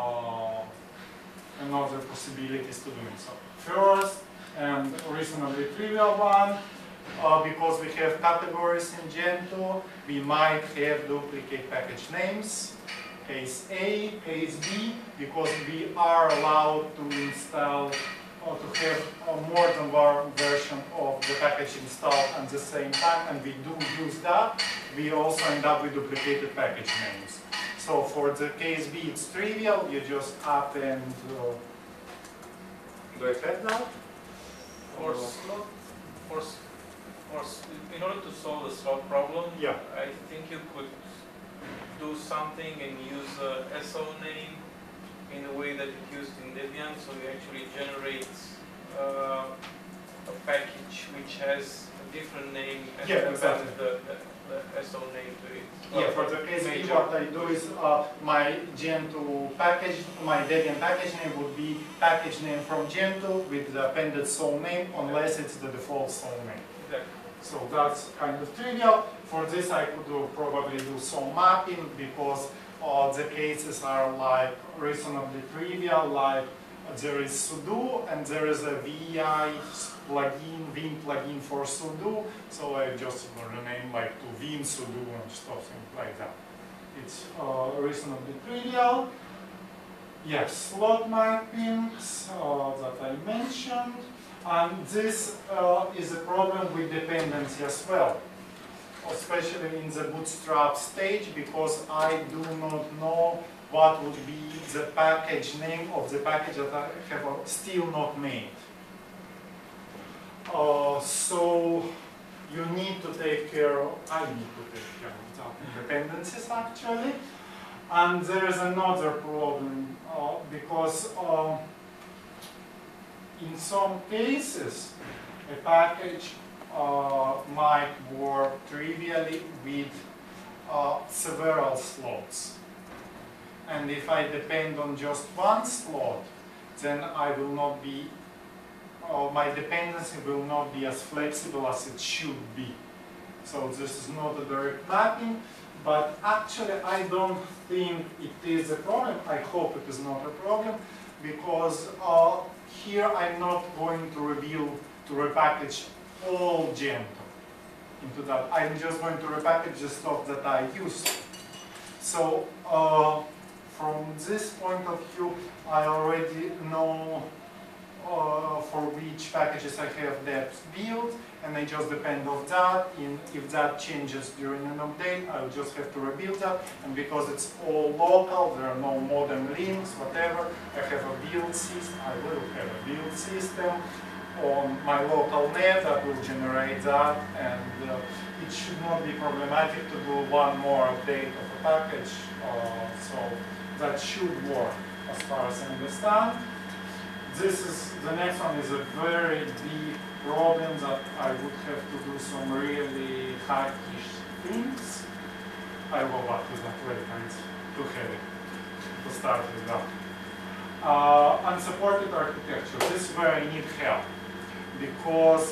and other possibilities to doing so. First, and reasonably trivial one, because we have categories in Gentoo, we might have duplicate package names. Case A, case B, because we are allowed to install or to have more than one version of the package installed at the same time, and we do use that, we also end up with duplicated package names. So for the case B, it's trivial, you just append, do I have that? For slot, in order to solve the slot problem, Yeah. I think you could do something and use a SO name in the way that it used in Debian, so you actually generate a package which has a different name and Yeah, exactly. the SO name to it. Yeah, for the case B, what I do is my Gentoo package, my Debian package name would be package name from Gentoo with the appended SO name, unless it's the default SO name. Exactly. So that's kind of trivial. For this, I could probably do some mapping because the cases are like reasonably trivial, like there is sudo and there is a VI plugin, Vim plugin for sudo. So I just rename like to Vim sudo and something like that. It's reasonably trivial. Yes, slot mappings that I mentioned. And this is a problem with dependency as well, especially in the bootstrap stage, because I do not know what would be the package name of the package that I have still not made. So you need to take care of, I need to take care of that dependencies actually. And there is another problem because in some cases, a package might work trivially with several slots. And if I depend on just one slot, then I will not be, my dependency will not be as flexible as it should be. So this is not a direct mapping, but actually I don't think it is a problem. I hope it is not a problem, because here I'm not going to repackage all Gentoo into that. I'm just going to repackage the stuff that I use. So from this point of view, I already know for which packages I have that built, and I just depend on that. If that changes during an update, I'll just have to rebuild that. And because it's all local, there are no modern links, whatever, I have a build system. I will have a build system on my local net that will generate that, and it should not be problematic to do one more update of a package. So that should work as far as I understand. The next one is a very big problem that I would have to do some really hackish things. I will go back to that later, it's too heavy to start with that. Unsupported architecture, this is where I need help, because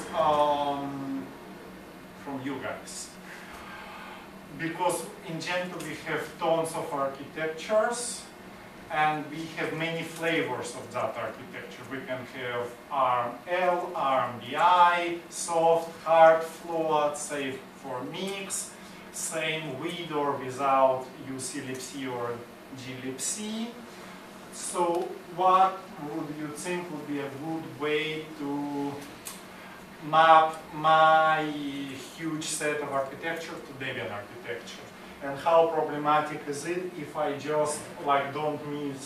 from you guys. Because in Gentoo we have tons of architectures, and we have many flavors of that architecture. We can have ARM-L, ARM-BI, soft, hard, float, safe for mix, same with or without UClibc or glibc. So what would you think would be a good way to map my huge set of architecture to Debian architecture? And how problematic is it if I just like don't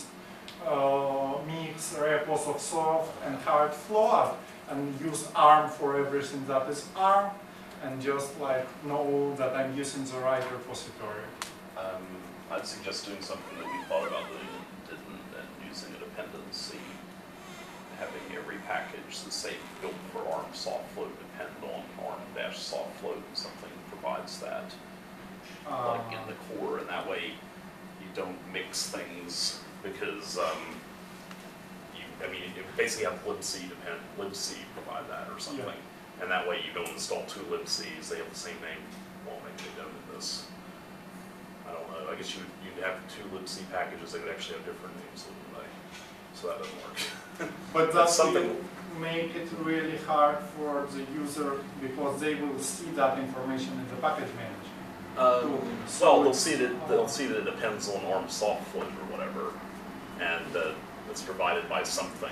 mix repos of soft and hard float and use ARM for everything that is ARM, and just like know that I'm using the right repository? I'd suggest doing something that we thought about doing and didn't, and using a dependency, having every package the same built for ARM soft float depend on ARM-soft float, and something provides that. Like in the core, and that way you don't mix things, because you basically have libc provide that or something. Yeah. And that way you don't install two libcs, they have the same name. Well, maybe they don't in this. I don't know, I guess you'd have two libc packages that would actually have different names, wouldn't they? So that doesn't work. But That's that something- will make it really hard for the user because they will see that information in the package manager. Well, they'll see that it depends on ARM soft float or whatever, and it's provided by something.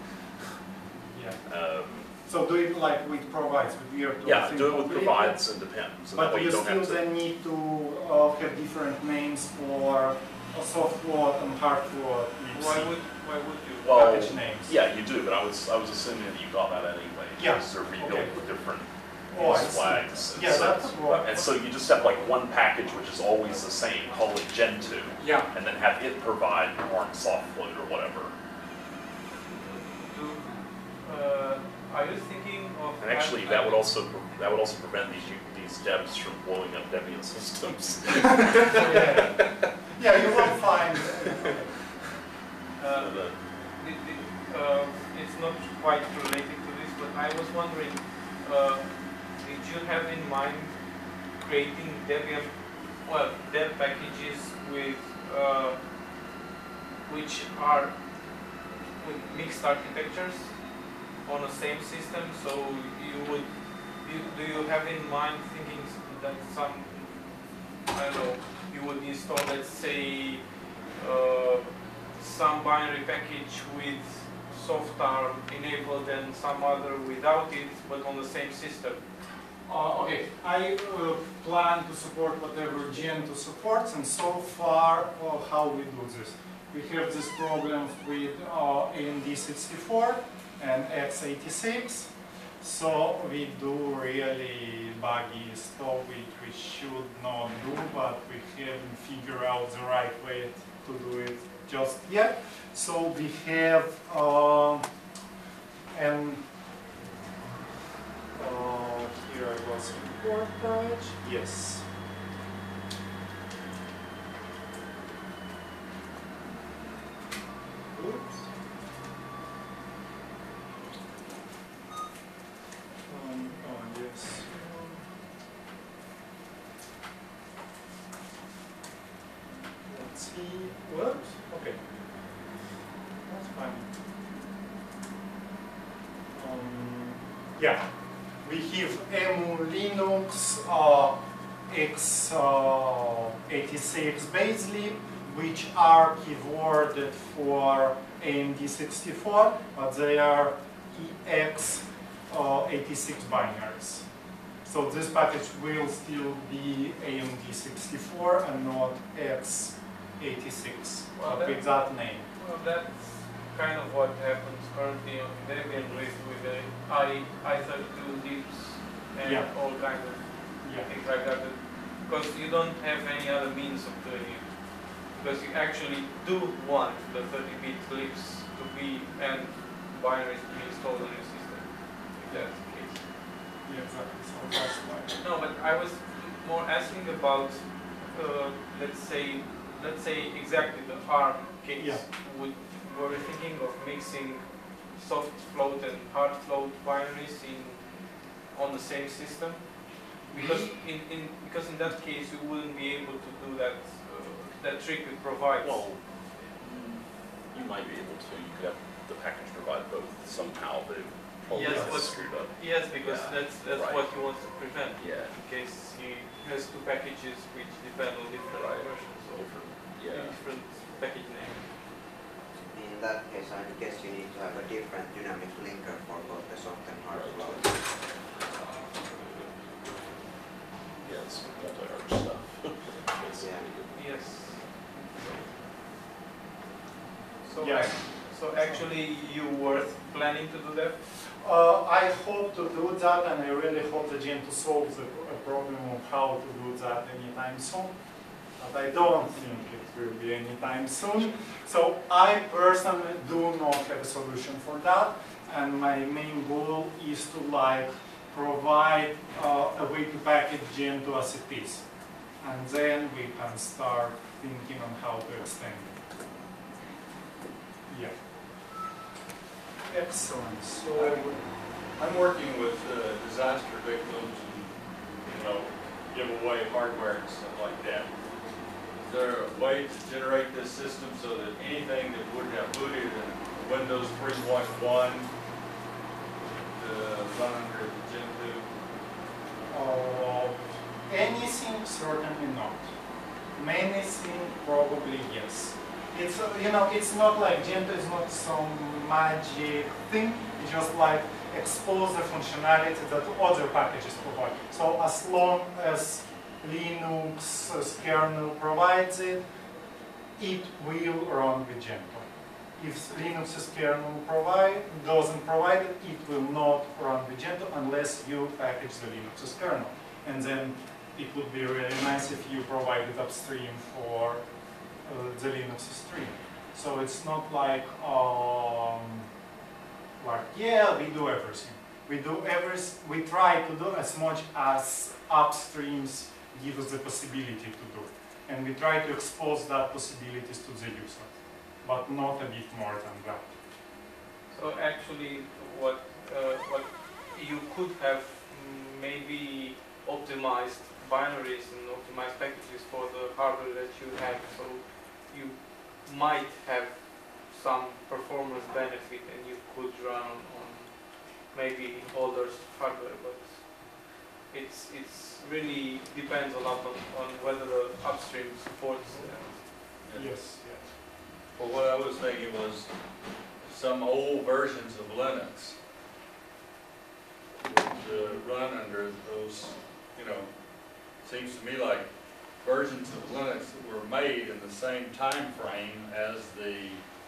Yeah. So do it like with provides, with virtual. Yeah, thing do it with completely. provides and depends. So that But way you don't still have to. then need to have different names for a soft float and hard float Why would you? Well, package names. yeah, you do, but I was assuming that you got that anyway. Yeah, Because they're rebuilt okay. with different Oh, I use see. flags. And Yeah, so, that's right. and so you just have like one package which is always the same, call it Gen2, Yeah. and then have it provide ARM soft float or whatever. Are you thinking of? And actually, that would also prevent these devs from blowing up Debian systems. Yeah, you will find. It's not quite related to this, but I was wondering, did you have in mind creating Debian, well, dev packages with which are with mixed architectures on the same system? So do you have in mind thinking that I don't know, you would install, let's say, some binary package with soft ARM enabled and some other without it, but on the same system? Okay, I plan to support whatever Gen2 supports, and so far, how we do this? We have this problem with AMD64 and x86, so we do really buggy stuff which we should not do, but we haven't figured out the right way to do it just yet. So we have here I was import branch. Yes. Oops. Oh yes. Let's see. Whoops. Okay. That's fine. Yeah. We have EMU Linux x86 baselib, which are keyworded for AMD64, but they are EX86 binaries. So this package will still be AMD64 and not x86, Well, with that name. Well, that's kind of what happens currently on Debian with the i32 dips and Yeah. all kinds of Yeah. things like that. Because you don't have any other means of doing it. Because you actually do want the 30-bit libs to be and binaries to be installed on your system, if that's the case. Yeah, exactly. So that's why. No, but I was more asking about, let's say exactly the ARM case. Yeah. Were we thinking of mixing soft float and hard float binaries on the same system? Because in that case you wouldn't be able to do that trick with provides. Well, you might be able to. You could have the package provide both somehow. They probably Yes, got but- screwed up. Yes, because Yeah, that's right. what he wants to prevent. Yeah. In case he has two packages which depend on different Right. versions of Yeah. different package names. In that case, I guess you need to have a different dynamic linker for both the soft and hard Right. flow. Yeah, it's multi-arch stuff. Basically. Yes. So, Yeah. so actually you were planning to do that? I hope to do that, and I really hope the Gen2 solves the problem of how to do that anytime soon. But I don't think it will be anytime soon. So I personally do not have a solution for that, and my main goal is to provide a way to package Gen2 as it is, and then we can start thinking on how to extend it. Yeah. Excellent. So I'm working with disaster victims and, you know, give away hardware and stuff like that. Is there a way to generate this system so that anything that would have booted in Windows 3.1 run under Gentoo? Anything, certainly not. Many things, probably yes. It's, you know, it's not like Gentoo is not some magic thing. It's just like expose the functionality that other packages provide. So as long as Linux kernel provides it, it will run with Gentoo. If Linux's kernel doesn't provide it, it will not run with Gentoo unless you package the Linux's kernel. And then it would be really nice if you provided upstream for the Linux stream. So it's not like yeah, we do everything. We do everything. We try to do as much as upstreams give us the possibility to do, and we try to expose that possibilities to the user, but not a bit more than that. So actually, what you could have maybe optimized binaries and optimized packages for the hardware that you have, so you might have some performance benefit and you could run on maybe older hardware, but it's really depends a lot on whether the upstream supports Yes. Well, what I was thinking was some old versions of Linux would run under those, you know, seems to me like versions of Linux that were made in the same time frame as the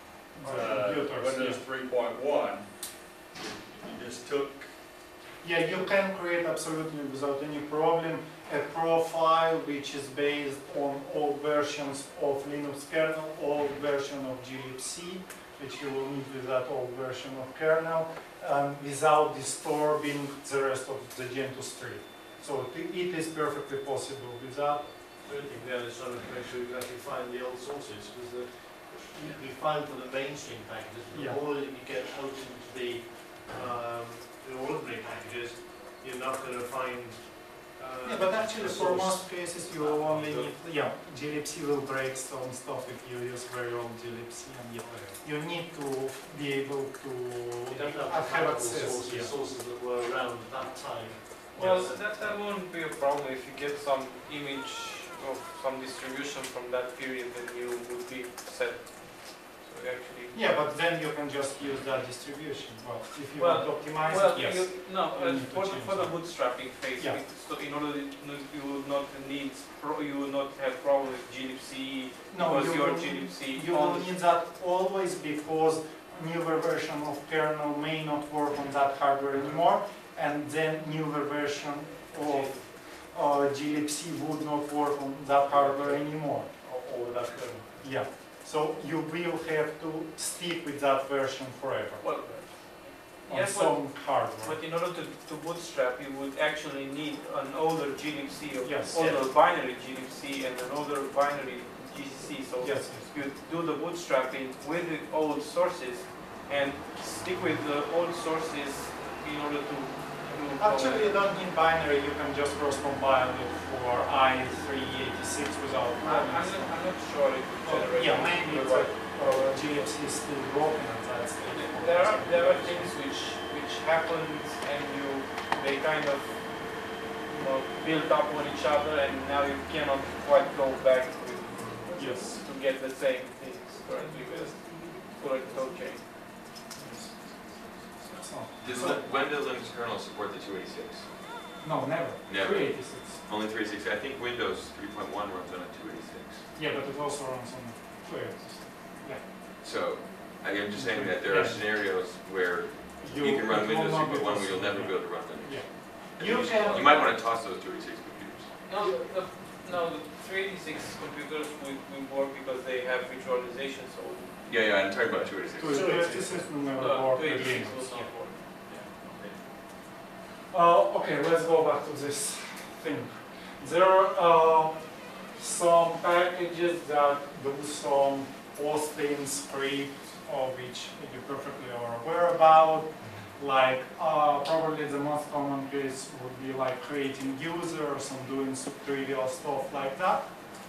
Windows 3.1. You just took. Yeah, you can create absolutely without any problem a profile which is based on all versions of Linux kernel, all version of glibc, which you will need with that old version of kernel, without disturbing the rest of the Gentoo stream. So it is perfectly possible with that. The only thing there is trying to make sure you actually find the old sources, because you find for the mainstream packages, the more that you get out into the ordinary packages, you're not going to find. Yeah, but actually for most cases you will only need, glibc will break some stuff if you use very old glibc, and you need to be able to have access. Sources that were around at that time. Well, that won't be a problem if you get some image of some distribution from that period, then you would be set. So actually. Yeah, but then you can just use that distribution. Well, if you want to optimize it, yes. For the bootstrapping phase, so in order you would not need, you would not have problem with glibc. No, because your glibc. You will need that always, because newer version of kernel may not work on that hardware anymore, and then newer version of glibc would not work on that hardware anymore. Or that kernel. Yeah. So you will have to stick with that version forever. Well, on yes, some hardware. but in order to bootstrap, you would actually need an older glibc or Yes. older binary glibc and an older binary GCC. So Yes. you do the bootstrapping with the old sources and stick with the old sources in order to Actually, you don't need binary. You can just cross-compile it for i386 without problems. I'm not sure if it generates. Yeah, maybe it's glibc is still broken at that stage. There are things which happens and they kind of build up on each other, and now you cannot quite go back to get the same things currently with current code change. Does Windows Linux kernel support the 286? No, never. Never. 386. Only 386. I think Windows 3.1 runs on a 286. Yeah, but it also runs on 286. Yeah. So I'm just saying that there are scenarios where you can run Windows 3.1 where you'll never be able to run Linux. Yeah. You might want to toss those 286 computers. No, the 386 computers will work because they have virtualization, so Yeah, I'm talking about 286. 286 will never work with 286 Linux. will not work. Okay, let's go back to this thing. There are some packages that do some posting script, of which you perfectly are aware about. Like probably the most common case would be like creating users and doing some trivial stuff like that.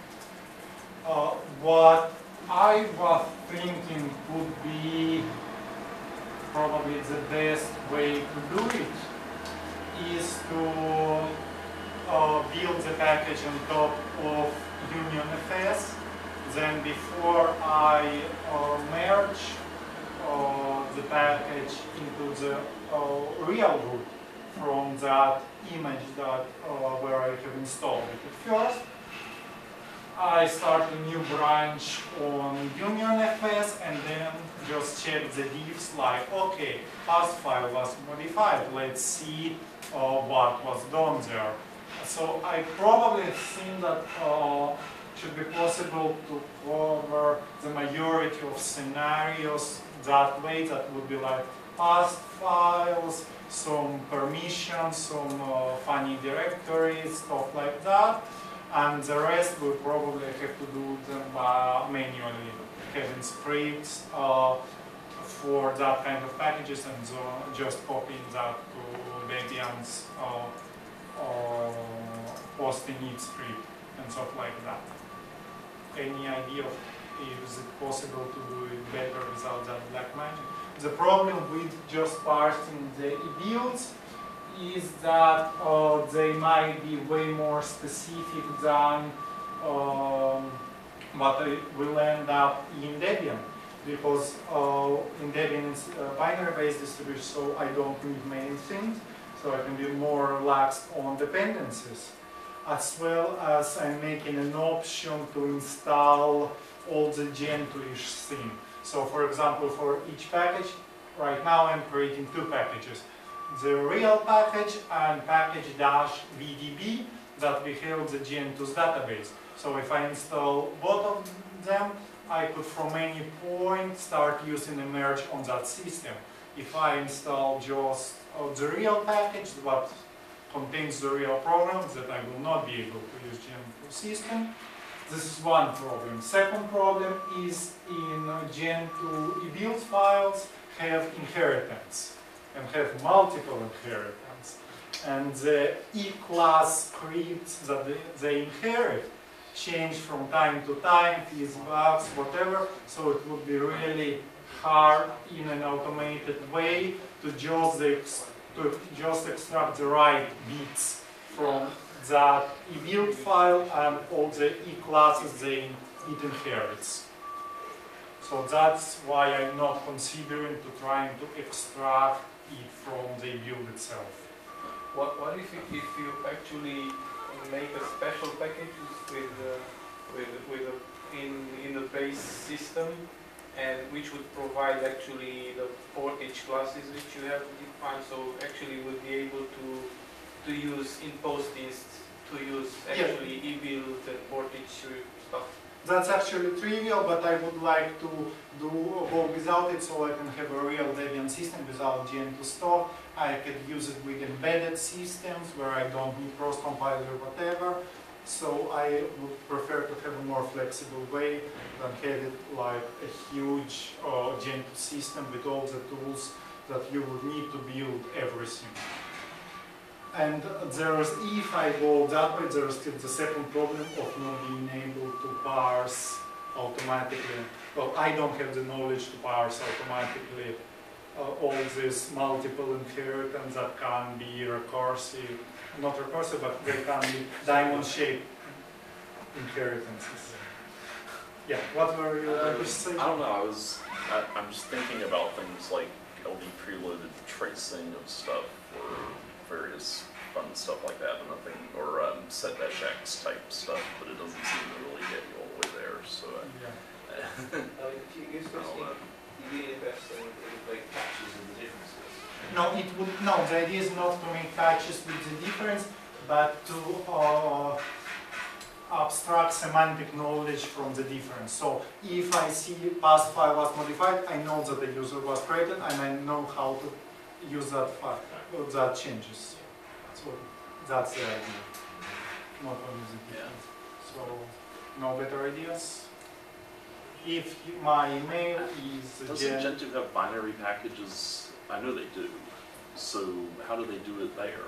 What I was thinking would be probably the best way to do it is to build the package on top of UnionFS. Then before I merge the package into the real root from that image that where I have installed it first, I start a new branch on UnionFS and then just check the diffs like, okay, pass file was modified, let's see what was done there. So I probably think that should be possible to cover the majority of scenarios that way. That would be like past files, some permissions, some funny directories, stuff like that. And the rest we probably have to do them manually, having scripts for that kind of packages and just copying that to Debian's posting it script and stuff like that. Any idea of is it possible to do it better without that black magic? The problem with just parsing the builds is that they might be way more specific than what will end up in Debian, because in Debian it's a binary-based distribution, so I don't need many things, so I can be more relaxed on dependencies. As well as I'm making an option to install all the Gentoo-ish thing. So for example, for each package, right now I'm creating two packages. The real package and package-vdb that we have the Gentoo's database. So if I install both of them, I could from any point start using a merge on that system. If I install just the real package, what contains the real programs, that I will not be able to use Gentoo system. This is one problem. Second problem is in Gentoo build files have inheritance and have multiple inheritance. And the E-class scripts that they inherit change from time to time, fizz bugs, whatever, so it would be really hard in an automated way to just extract the right bits from that e-build file and all the E-classes it inherits. So that's why I'm not considering to trying to extract it from the build itself. What if you actually make a special package in the base system, and which would provide actually the portage classes which you have defined, so actually would be able to use in post-inst to use actually e-build and portage stuff. That's actually trivial, but I would like to go without it so I can have a real Debian system without Gentoo stuff. I could use it with embedded systems where I don't need cross-compiler or whatever. So I would prefer to have a more flexible way than have it like a huge Gentoo system with all the tools that you would need to build everything. And there's, if I go that way, there's still the second problem of not being able to parse automatically. Well, I don't have the knowledge to parse automatically all these multiple inheritance that can be recursive, not recursive, but they can be diamond-shaped inheritances. Yeah, what were you going to say? I don't know, I'm just thinking about things like LD preloaded tracing of stuff or various fun stuff like that, and nothing, or set-x type stuff, but it doesn't seem to really get you all the way there, so You're supposed to be investing in like patches of the differences. No, it would, no, the idea is not to make patches with the difference, but to abstract semantic knowledge from the difference. So if I see past file was modified, I know that the user was created and I know how to use that file, that changes. So that's the idea, not only the difference. So no better ideas? If my email is doesn't Gentoo have binary packages? I know they do. So how do they do it there?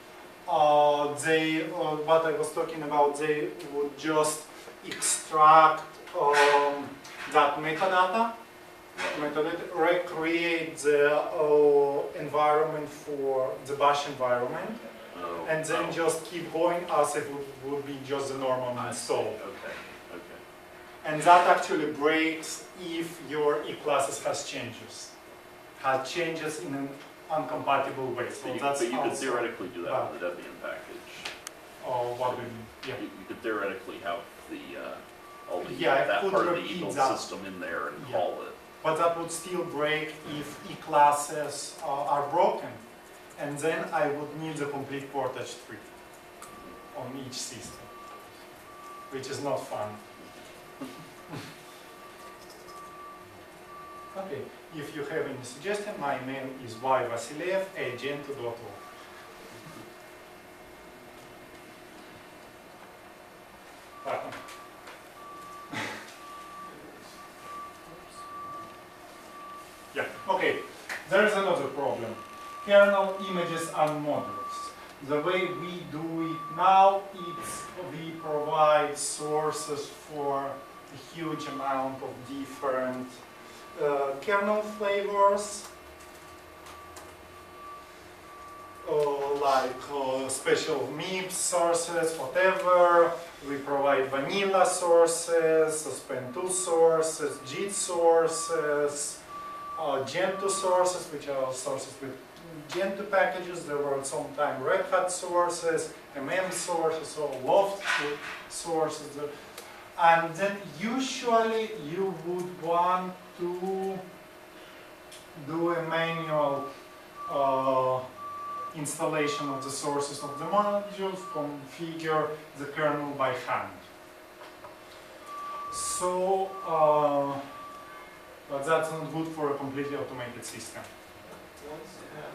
What I was talking about, they would just extract that metadata, recreate the environment for the bash environment, Oh, and then just keep going as if it would be just the normal install. Okay, okay. And that actually breaks if your e-classes has changes in an uncompatible way. So But you could also, theoretically do that with the Debian package. what do you mean? Yeah. You could theoretically have the all the Yeah, I that could part of the repeat ebuild that. system in there and Yeah. call it. But that would still break if e-classes are broken. And then I would need the complete portage tree on each system, which is not fun. Okay, if you have any suggestion, my mail is yvasilev@gentoo.org. Yeah, okay. There's another problem. Kernel images and modules. The way we do it now is we provide sources for a huge amount of different kernel flavors, like special MIPS sources, whatever. We provide vanilla sources, Suspend2 sources, JIT sources, Gentoo sources, which are sources with Gentoo packages. There were sometimes Red Hat sources, MM sources, or Loft sources. And then usually you would want to do a manual installation of the sources of the modules, configure the kernel by hand. So, but that's not good for a completely automated system. Once you have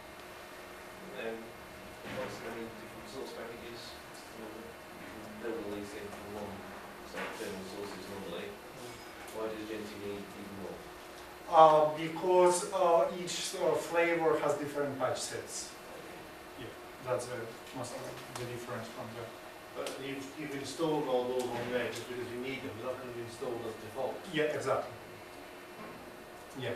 once many different source packages, they'll release it from one set of kernel sources normally. Why does Gentoo need even more? Because each flavor has different patch sets. Yeah, that's most of the difference from the. But you've installed all those on there just because you need them. They're not going to be installed as default. Yeah, exactly. Yeah.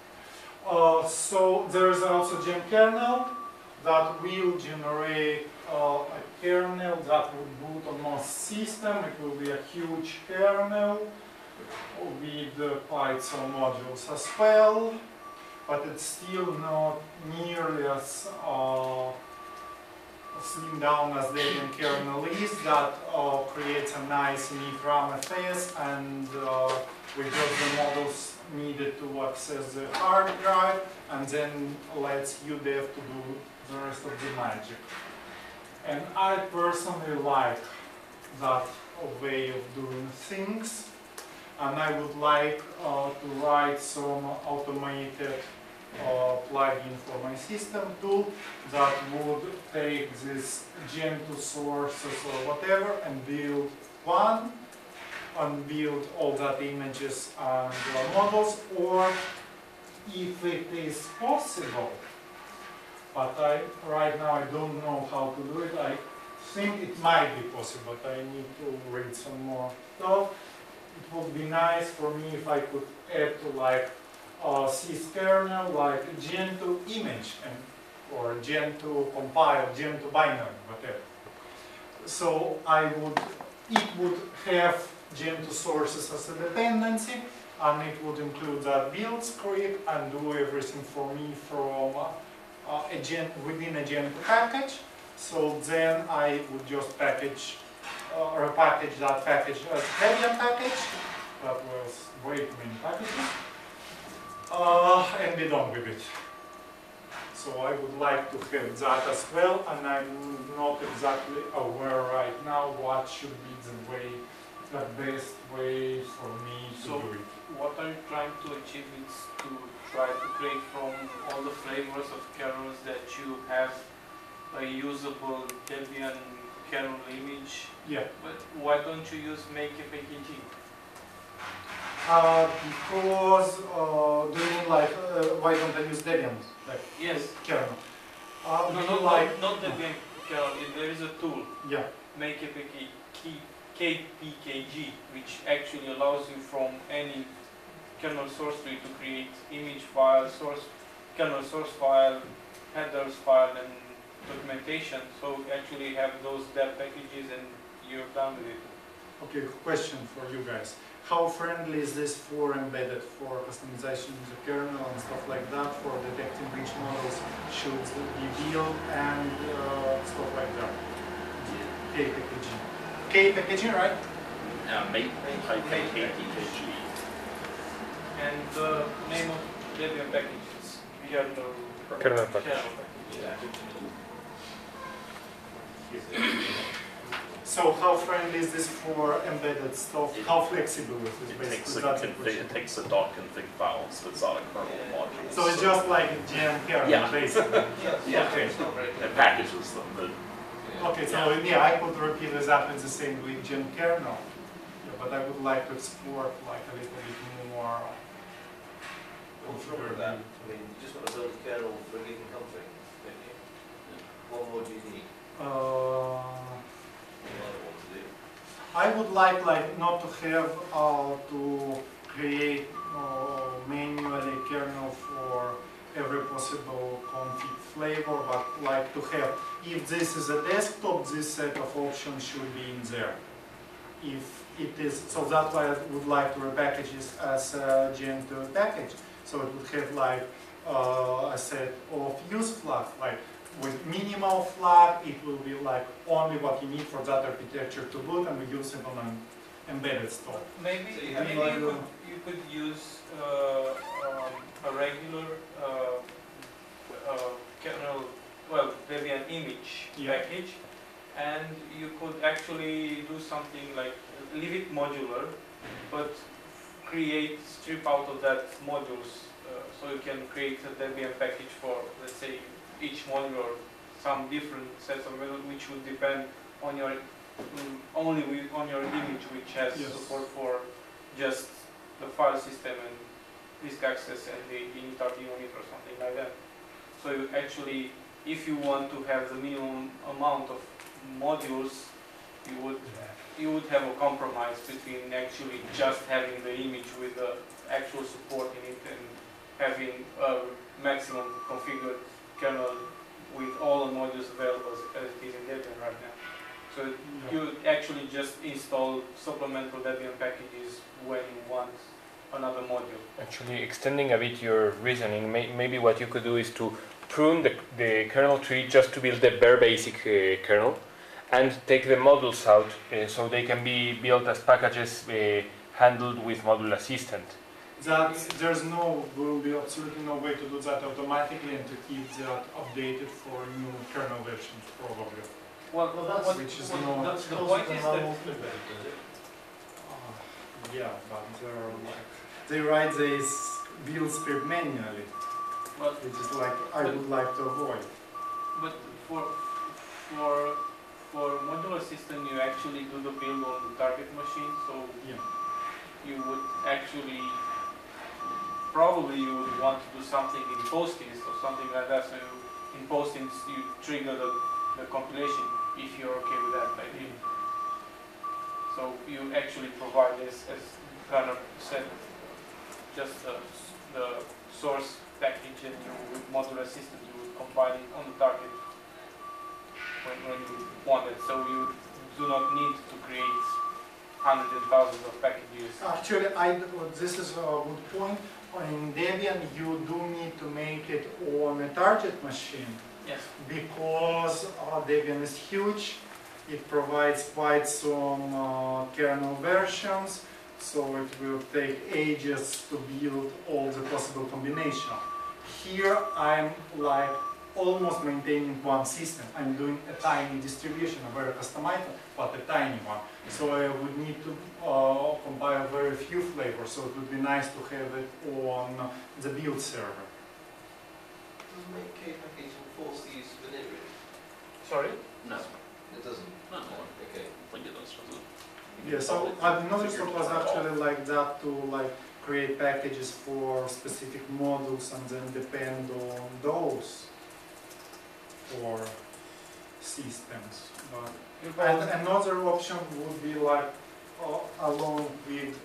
So there is also gem kernel that will generate a kernel that will boot on most system. It will be a huge kernel with Python modules as well, but it's still not nearly as slimmed down as Debian kernel is. That creates a nice neat RAMFS, and with just the models needed to access the hard drive, and then lets UDEV to do the rest of the magic. And I personally like that way of doing things, and I would like to write some automated plugin for my system too that would take these Gentoo sources or whatever and build one and build all that images and models, or if it is possible, but right now I don't know how to do it. I think it might be possible, but I need to read some more stuff. It would be nice for me if I could add to like syskernel, like Gentoo image, and or Gentoo compile, Gentoo binary, whatever. So it would have Gentoo sources as a dependency, and it would include that build script and do everything for me from within a Gentoo package. So then I would just package repackage that package as a Debian package. That was way too many packages, and be done with it. So I would like to have that as well, and I'm not exactly aware right now what should be the best way for me to do it. What are you trying to achieve is to try to create from all the flavors of kernels that you have a usable Debian kernel image. Yeah. But why don't you use make a packaging? Because do you mean like why don't I use Debian like Yes. kernel? No, Do you no, like not Debian kernel. There is a tool, yeah. KPKG, which actually allows you from any kernel source tree to create image file, kernel source file, headers file, and documentation. So actually have those dev packages and you're done with it. Okay, question for you guys. How friendly is this for embedded, for customization of the kernel and stuff like that, for detecting which models should be built and stuff like that? KPKG. KPKG, right? KPKG. And the name of Debian packages, kernel Kernel package. So how friendly is this for embedded stuff? How flexible is it? It takes Basically, a that's the config, question. it takes a .config file, spits out a kernel module. So it's just like a GM kernel, Yeah. basically. Yeah. Okay. It packages them, but Okay, so yeah, I could repeat exactly the same with Gen kernel, yeah, but I would like to explore like a little bit more. What's wrong with that? I mean, you just want to build a kernel for a given config, don't you? What more do you need? Another one to do. I would like not to have to create manually kernel for every possible config flavor, but like to have, if this is a desktop, this set of options should be in there. If it is, so that's why I would like to repackage this as a Gen2 package. So it would have like a set of use flags, like with minimal flag, it will be like only what you need for that architecture to boot, and we use it on an embedded stuff. Maybe, So you maybe have you could use a regular kernel, well, Debian image Yeah. package, and you could actually do something like leave it modular, but strip out of that modules, so you can create a Debian package for, let's say, each module or some different sets of modules, which would depend on your on your image, which has Yes. support for just the file system and disk access and the init.RT unit or something like that. So you actually, if you want to have the minimum amount of modules, you would have a compromise between actually just having the image with the actual support in it and having a maximum configured kernel with all the modules available as it is in Debian right now. So you actually just install supplemental Debian packages when you want another module. Actually, extending a bit your reasoning, maybe what you could do is to prune the kernel tree just to build the bare basic kernel, and take the modules out so they can be built as packages handled with Module Assistant. Will be absolutely no way to do that automatically and to keep that updated for new kernel versions, probably. Well, that's which is what- not. the point is that Yeah, but they write this build script manually, but which is like I would like to avoid. But for modular system, you actually do the build on the target machine, so Yeah. you would actually, probably you would want to do something in postings or something like that. So in postings, you trigger the compilation if you're okay with that idea. So you actually provide this as kind of set just the source package, and you with modular system you would compile it on the target when you want it. So you do not need to create hundreds and thousands of packages. Actually, this is a good point. In Debian, you do need to make it on a target machine Yes. because Debian is huge. It provides quite some kernel versions, so it will take ages to build all the possible combinations. Here, I'm like almost maintaining one system. I'm doing a tiny distribution, a very customized, but a tiny one. So I would need to compile very few flavors, so it would be nice to have it on the build server. Doesn't make KPackage force the use of vanilla? Sorry? No. It doesn't. No. Okay. I think it does, does it? Yeah, so another thought was actually like that, to like create packages for specific modules and then depend on those for systems. But and another option would be like along with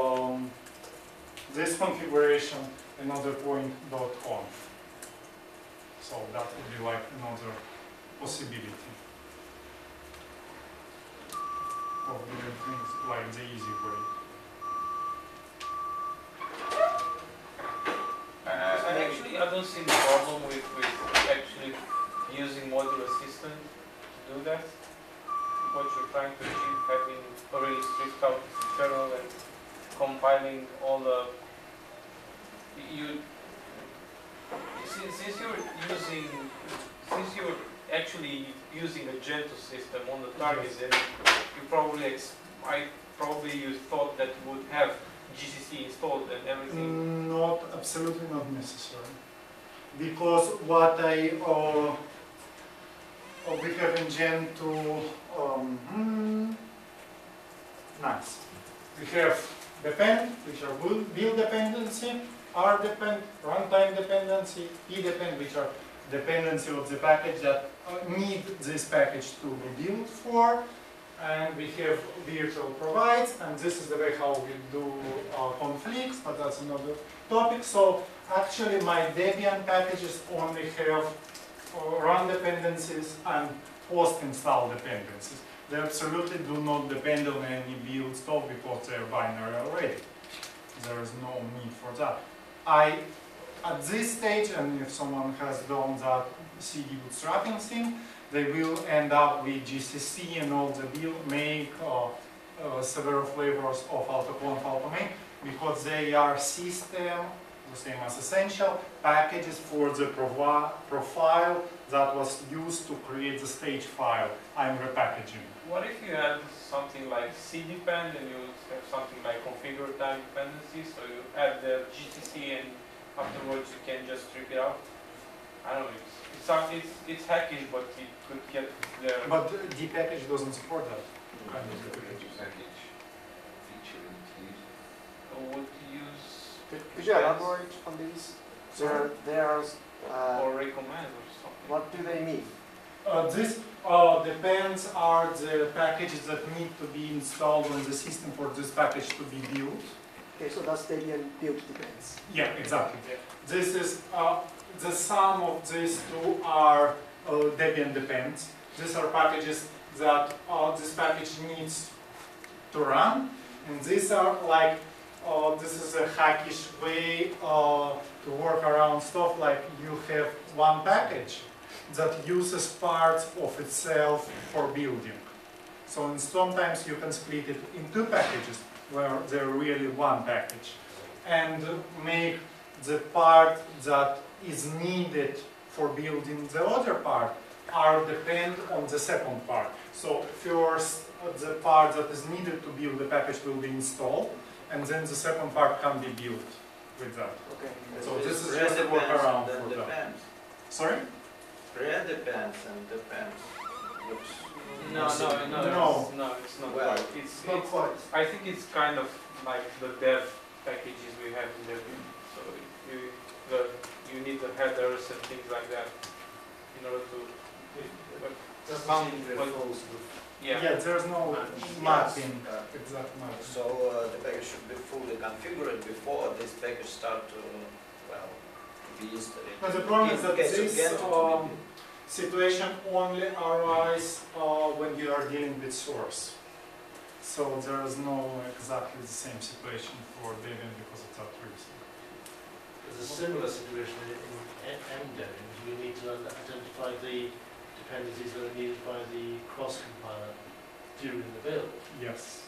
this configuration, another point .conf. So that would be like another possibility of doing things like the easy way. Actually, I don't see the problem with actually using modular system to do that. What you're trying to achieve, having a really strict out kernel and compiling all the since you're actually using a Gentoo system on the target, then you probably you thought that you would have GCC installed and everything. Not absolutely not necessary, because what we have in Gentoo, nice. We have depend, which are build dependency, rdepend, runtime dependency, edepend, which are dependency of the package that need this package to be built for, and we have virtual provides, and this is the way how we do conflicts, but that's another topic. So actually my Debian packages only have run dependencies and post-install dependencies. They absolutely do not depend on any build stuff because they're binary already. There is no need for that. At this stage, and if someone has done that CD bootstrapping thing, they will end up with GCC and all the build, make several flavors of AutoConf, AutoMake, because they are system, the same as Essential, packages for the profile that was used to create the stage file I'm repackaging. What if you had something like cdepend and you have something like configure time dependency, so you add the GCC and afterwards you can just strip it out? I don't know, it's hackish, but it could get there. But the package doesn't support that. Would use Could you elaborate on these? or recommend or something? What do they mean? This depends are the packages that need to be installed on the system for this package to be built. Okay, so that's Debian build depends. Yeah, exactly. This is the sum of these two are Debian depends. These are packages that this package needs to run, and these are like this is a hackish way to work around stuff. Like you have one package that uses parts of itself for building. So and sometimes you can split it in two packages where they're really one package, and make the part that is needed for building the other part are depend on the second part. So first the part that is needed to build the package will be installed, and then the second part can be built with that. Okay. So this is just a workaround for that. Depends. Sorry? Depends and depends. Looks No, it's not Well, quite. It's Not quite. I think it's kind of like the dev packages we have in Debian. So you need the headers and things like that in order to. Yeah, there's no mapping, exact mapping. So the package should be fully configured before this package start to, well, be installed. But the problem is that Okay, so this get to situation only arises when you are dealing with source. So there is no exactly the same situation for Debian because of that reason. There's a similar situation in Debian. You need to identify the dependencies that are needed by the cross-compiler during the build. Yes.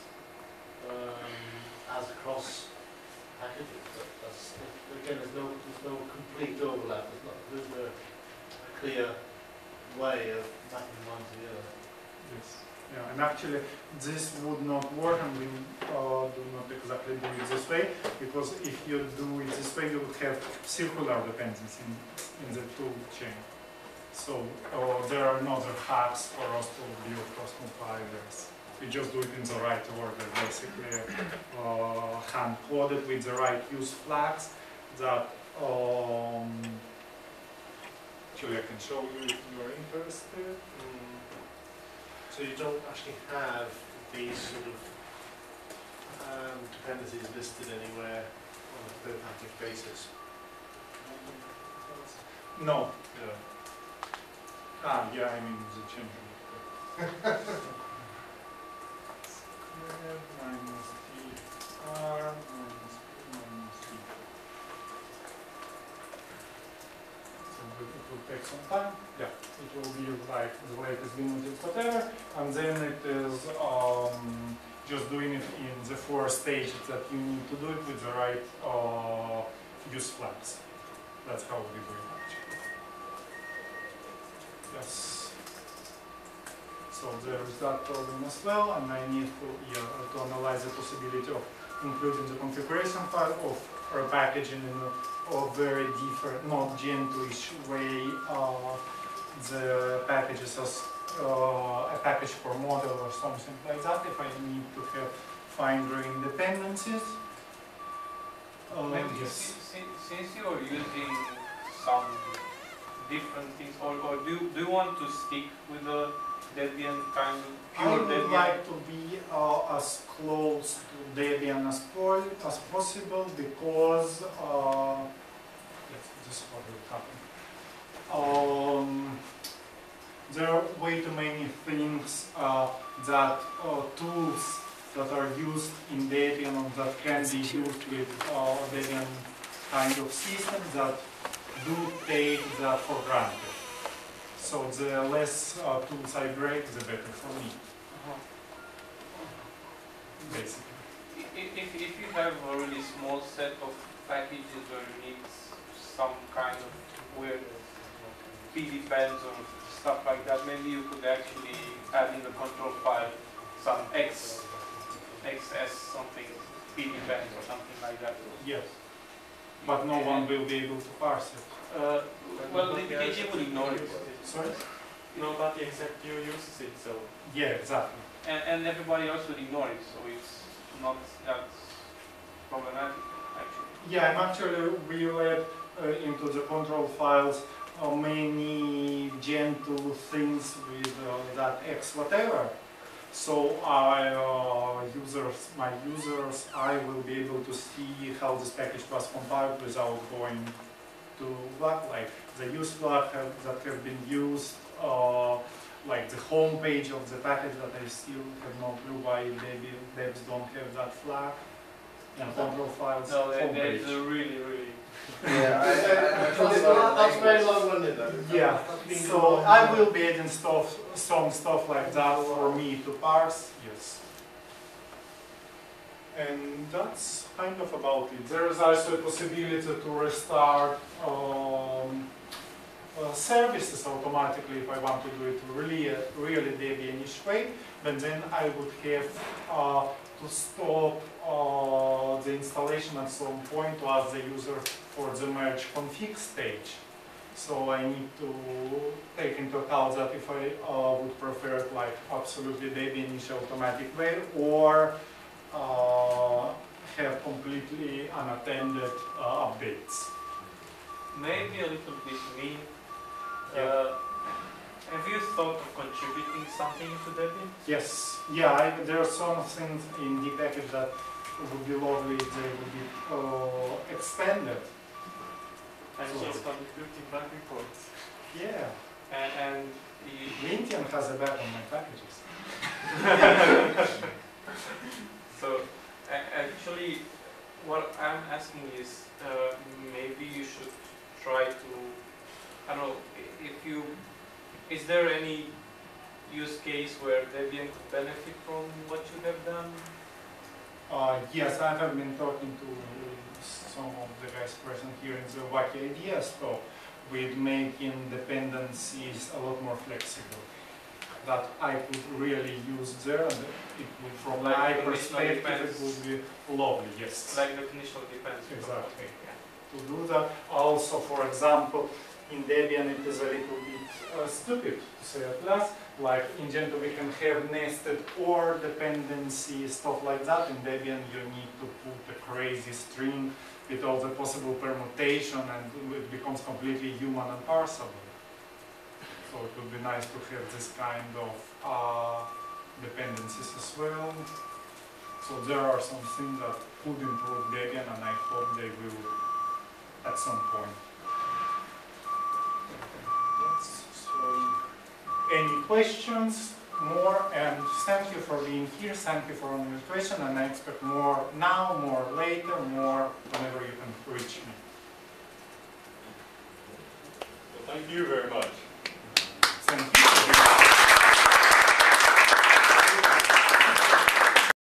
As cross packages. That's, again, there's no complete overlap. There's no clear way of mapping one to the other. Yes. Yeah, and actually this would not work, and we do not exactly do it this way, because if you do it this way, you would have circular dependency in the tool chain. So there are no other hacks for us to build cross compilers. We just do it in the right order, basically hand-coded with the right use flags that actually I can show you if you're interested. So you don't actually have these sort of dependencies listed anywhere on a per package basis? No. No. Yeah, I mean the change. Minus tr minus t. So it will take some time. Yeah, it will be like the latest limited whatever, and then it is just doing it in the 4 stages that you need to do it with the right use flags. That's how we do it actually. Yes. So there is that problem as well, and I need to analyze the possibility of including the configuration file of or packaging in a very different, not Gentoo-ish way, the packages as a package for model or something like that, if I need to have Finder dependencies. Maybe Yes. since you are using some different things, or do you want to stick with the Debian kind of I pure would Debian? like to be as close to Debian as possible because this is what will happen. There are way too many things that tools that are used in Debian and that can be used with Debian kind of system that do take that for granted. So the less tools I break, the better for me, basically. If you have a really small set of packages where you need some kind of weird pdepends or stuff like that, maybe you could actually add in the control file some xs something pdepends or something like that. Yes. But no one will be able to parse it. Well, it will ignore it. Sorry? Nobody except you uses it, so. Yeah, exactly. And everybody else will ignore it, so it's not that problematic, actually. Yeah, I'm actually reread into the control files many Gentoo things with that X whatever. So my users, I will be able to see how this package was compiled without going to like the use flag that have been used, like the home page of the package that I still have no clue why devs don't have that flag. And control files. No, home that's page. really. Yeah, That's very long-winded though. Yeah, so I will be adding some stuff like that for me to parse, yes. And that's kind of about it. There is also a possibility to restart services automatically if I want to do it really Debian-ish way, but then I would have to stop the installation at some point to ask the user for the merge config stage. So I need to take into account that if I would prefer it like absolutely Debian-ish automatic way, or have completely unattended updates. Maybe a little bit mean. Yeah. Have you thought of contributing something to Debian? Yes, yeah, there are some things in the package that would be lovely if they would be extended. And So- she's contributing back reports. Yeah, And Lintian has a back on my packages. so actually, what I'm asking is maybe you should try to, I don't know, is there any use case where Debian could benefit from what you have done? Yes, I have been talking to some of the guys present here in the Wacky Ideas talk with making dependencies a lot more flexible. That I could really use there, and it would, from Like my conditional perspective, depends. it would be lovely, yes. Like definitional depends. Exactly. Okay, yeah. To do that. Also, for example, in Debian it is a little bit stupid to say at last. Like in Gentoo we can have nested OR dependency, stuff like that. In Debian you need to put a crazy string with all the possible permutation, and it becomes completely human and parsable. So it would be nice to have this kind of dependencies as well. So there are some things that could improve Debian, and I hope they will at some point. Yes, so any questions, more, and thank you for being here, thank you for all your questions, and I expect more now, more later, more whenever you can reach me. Well, thank you very much.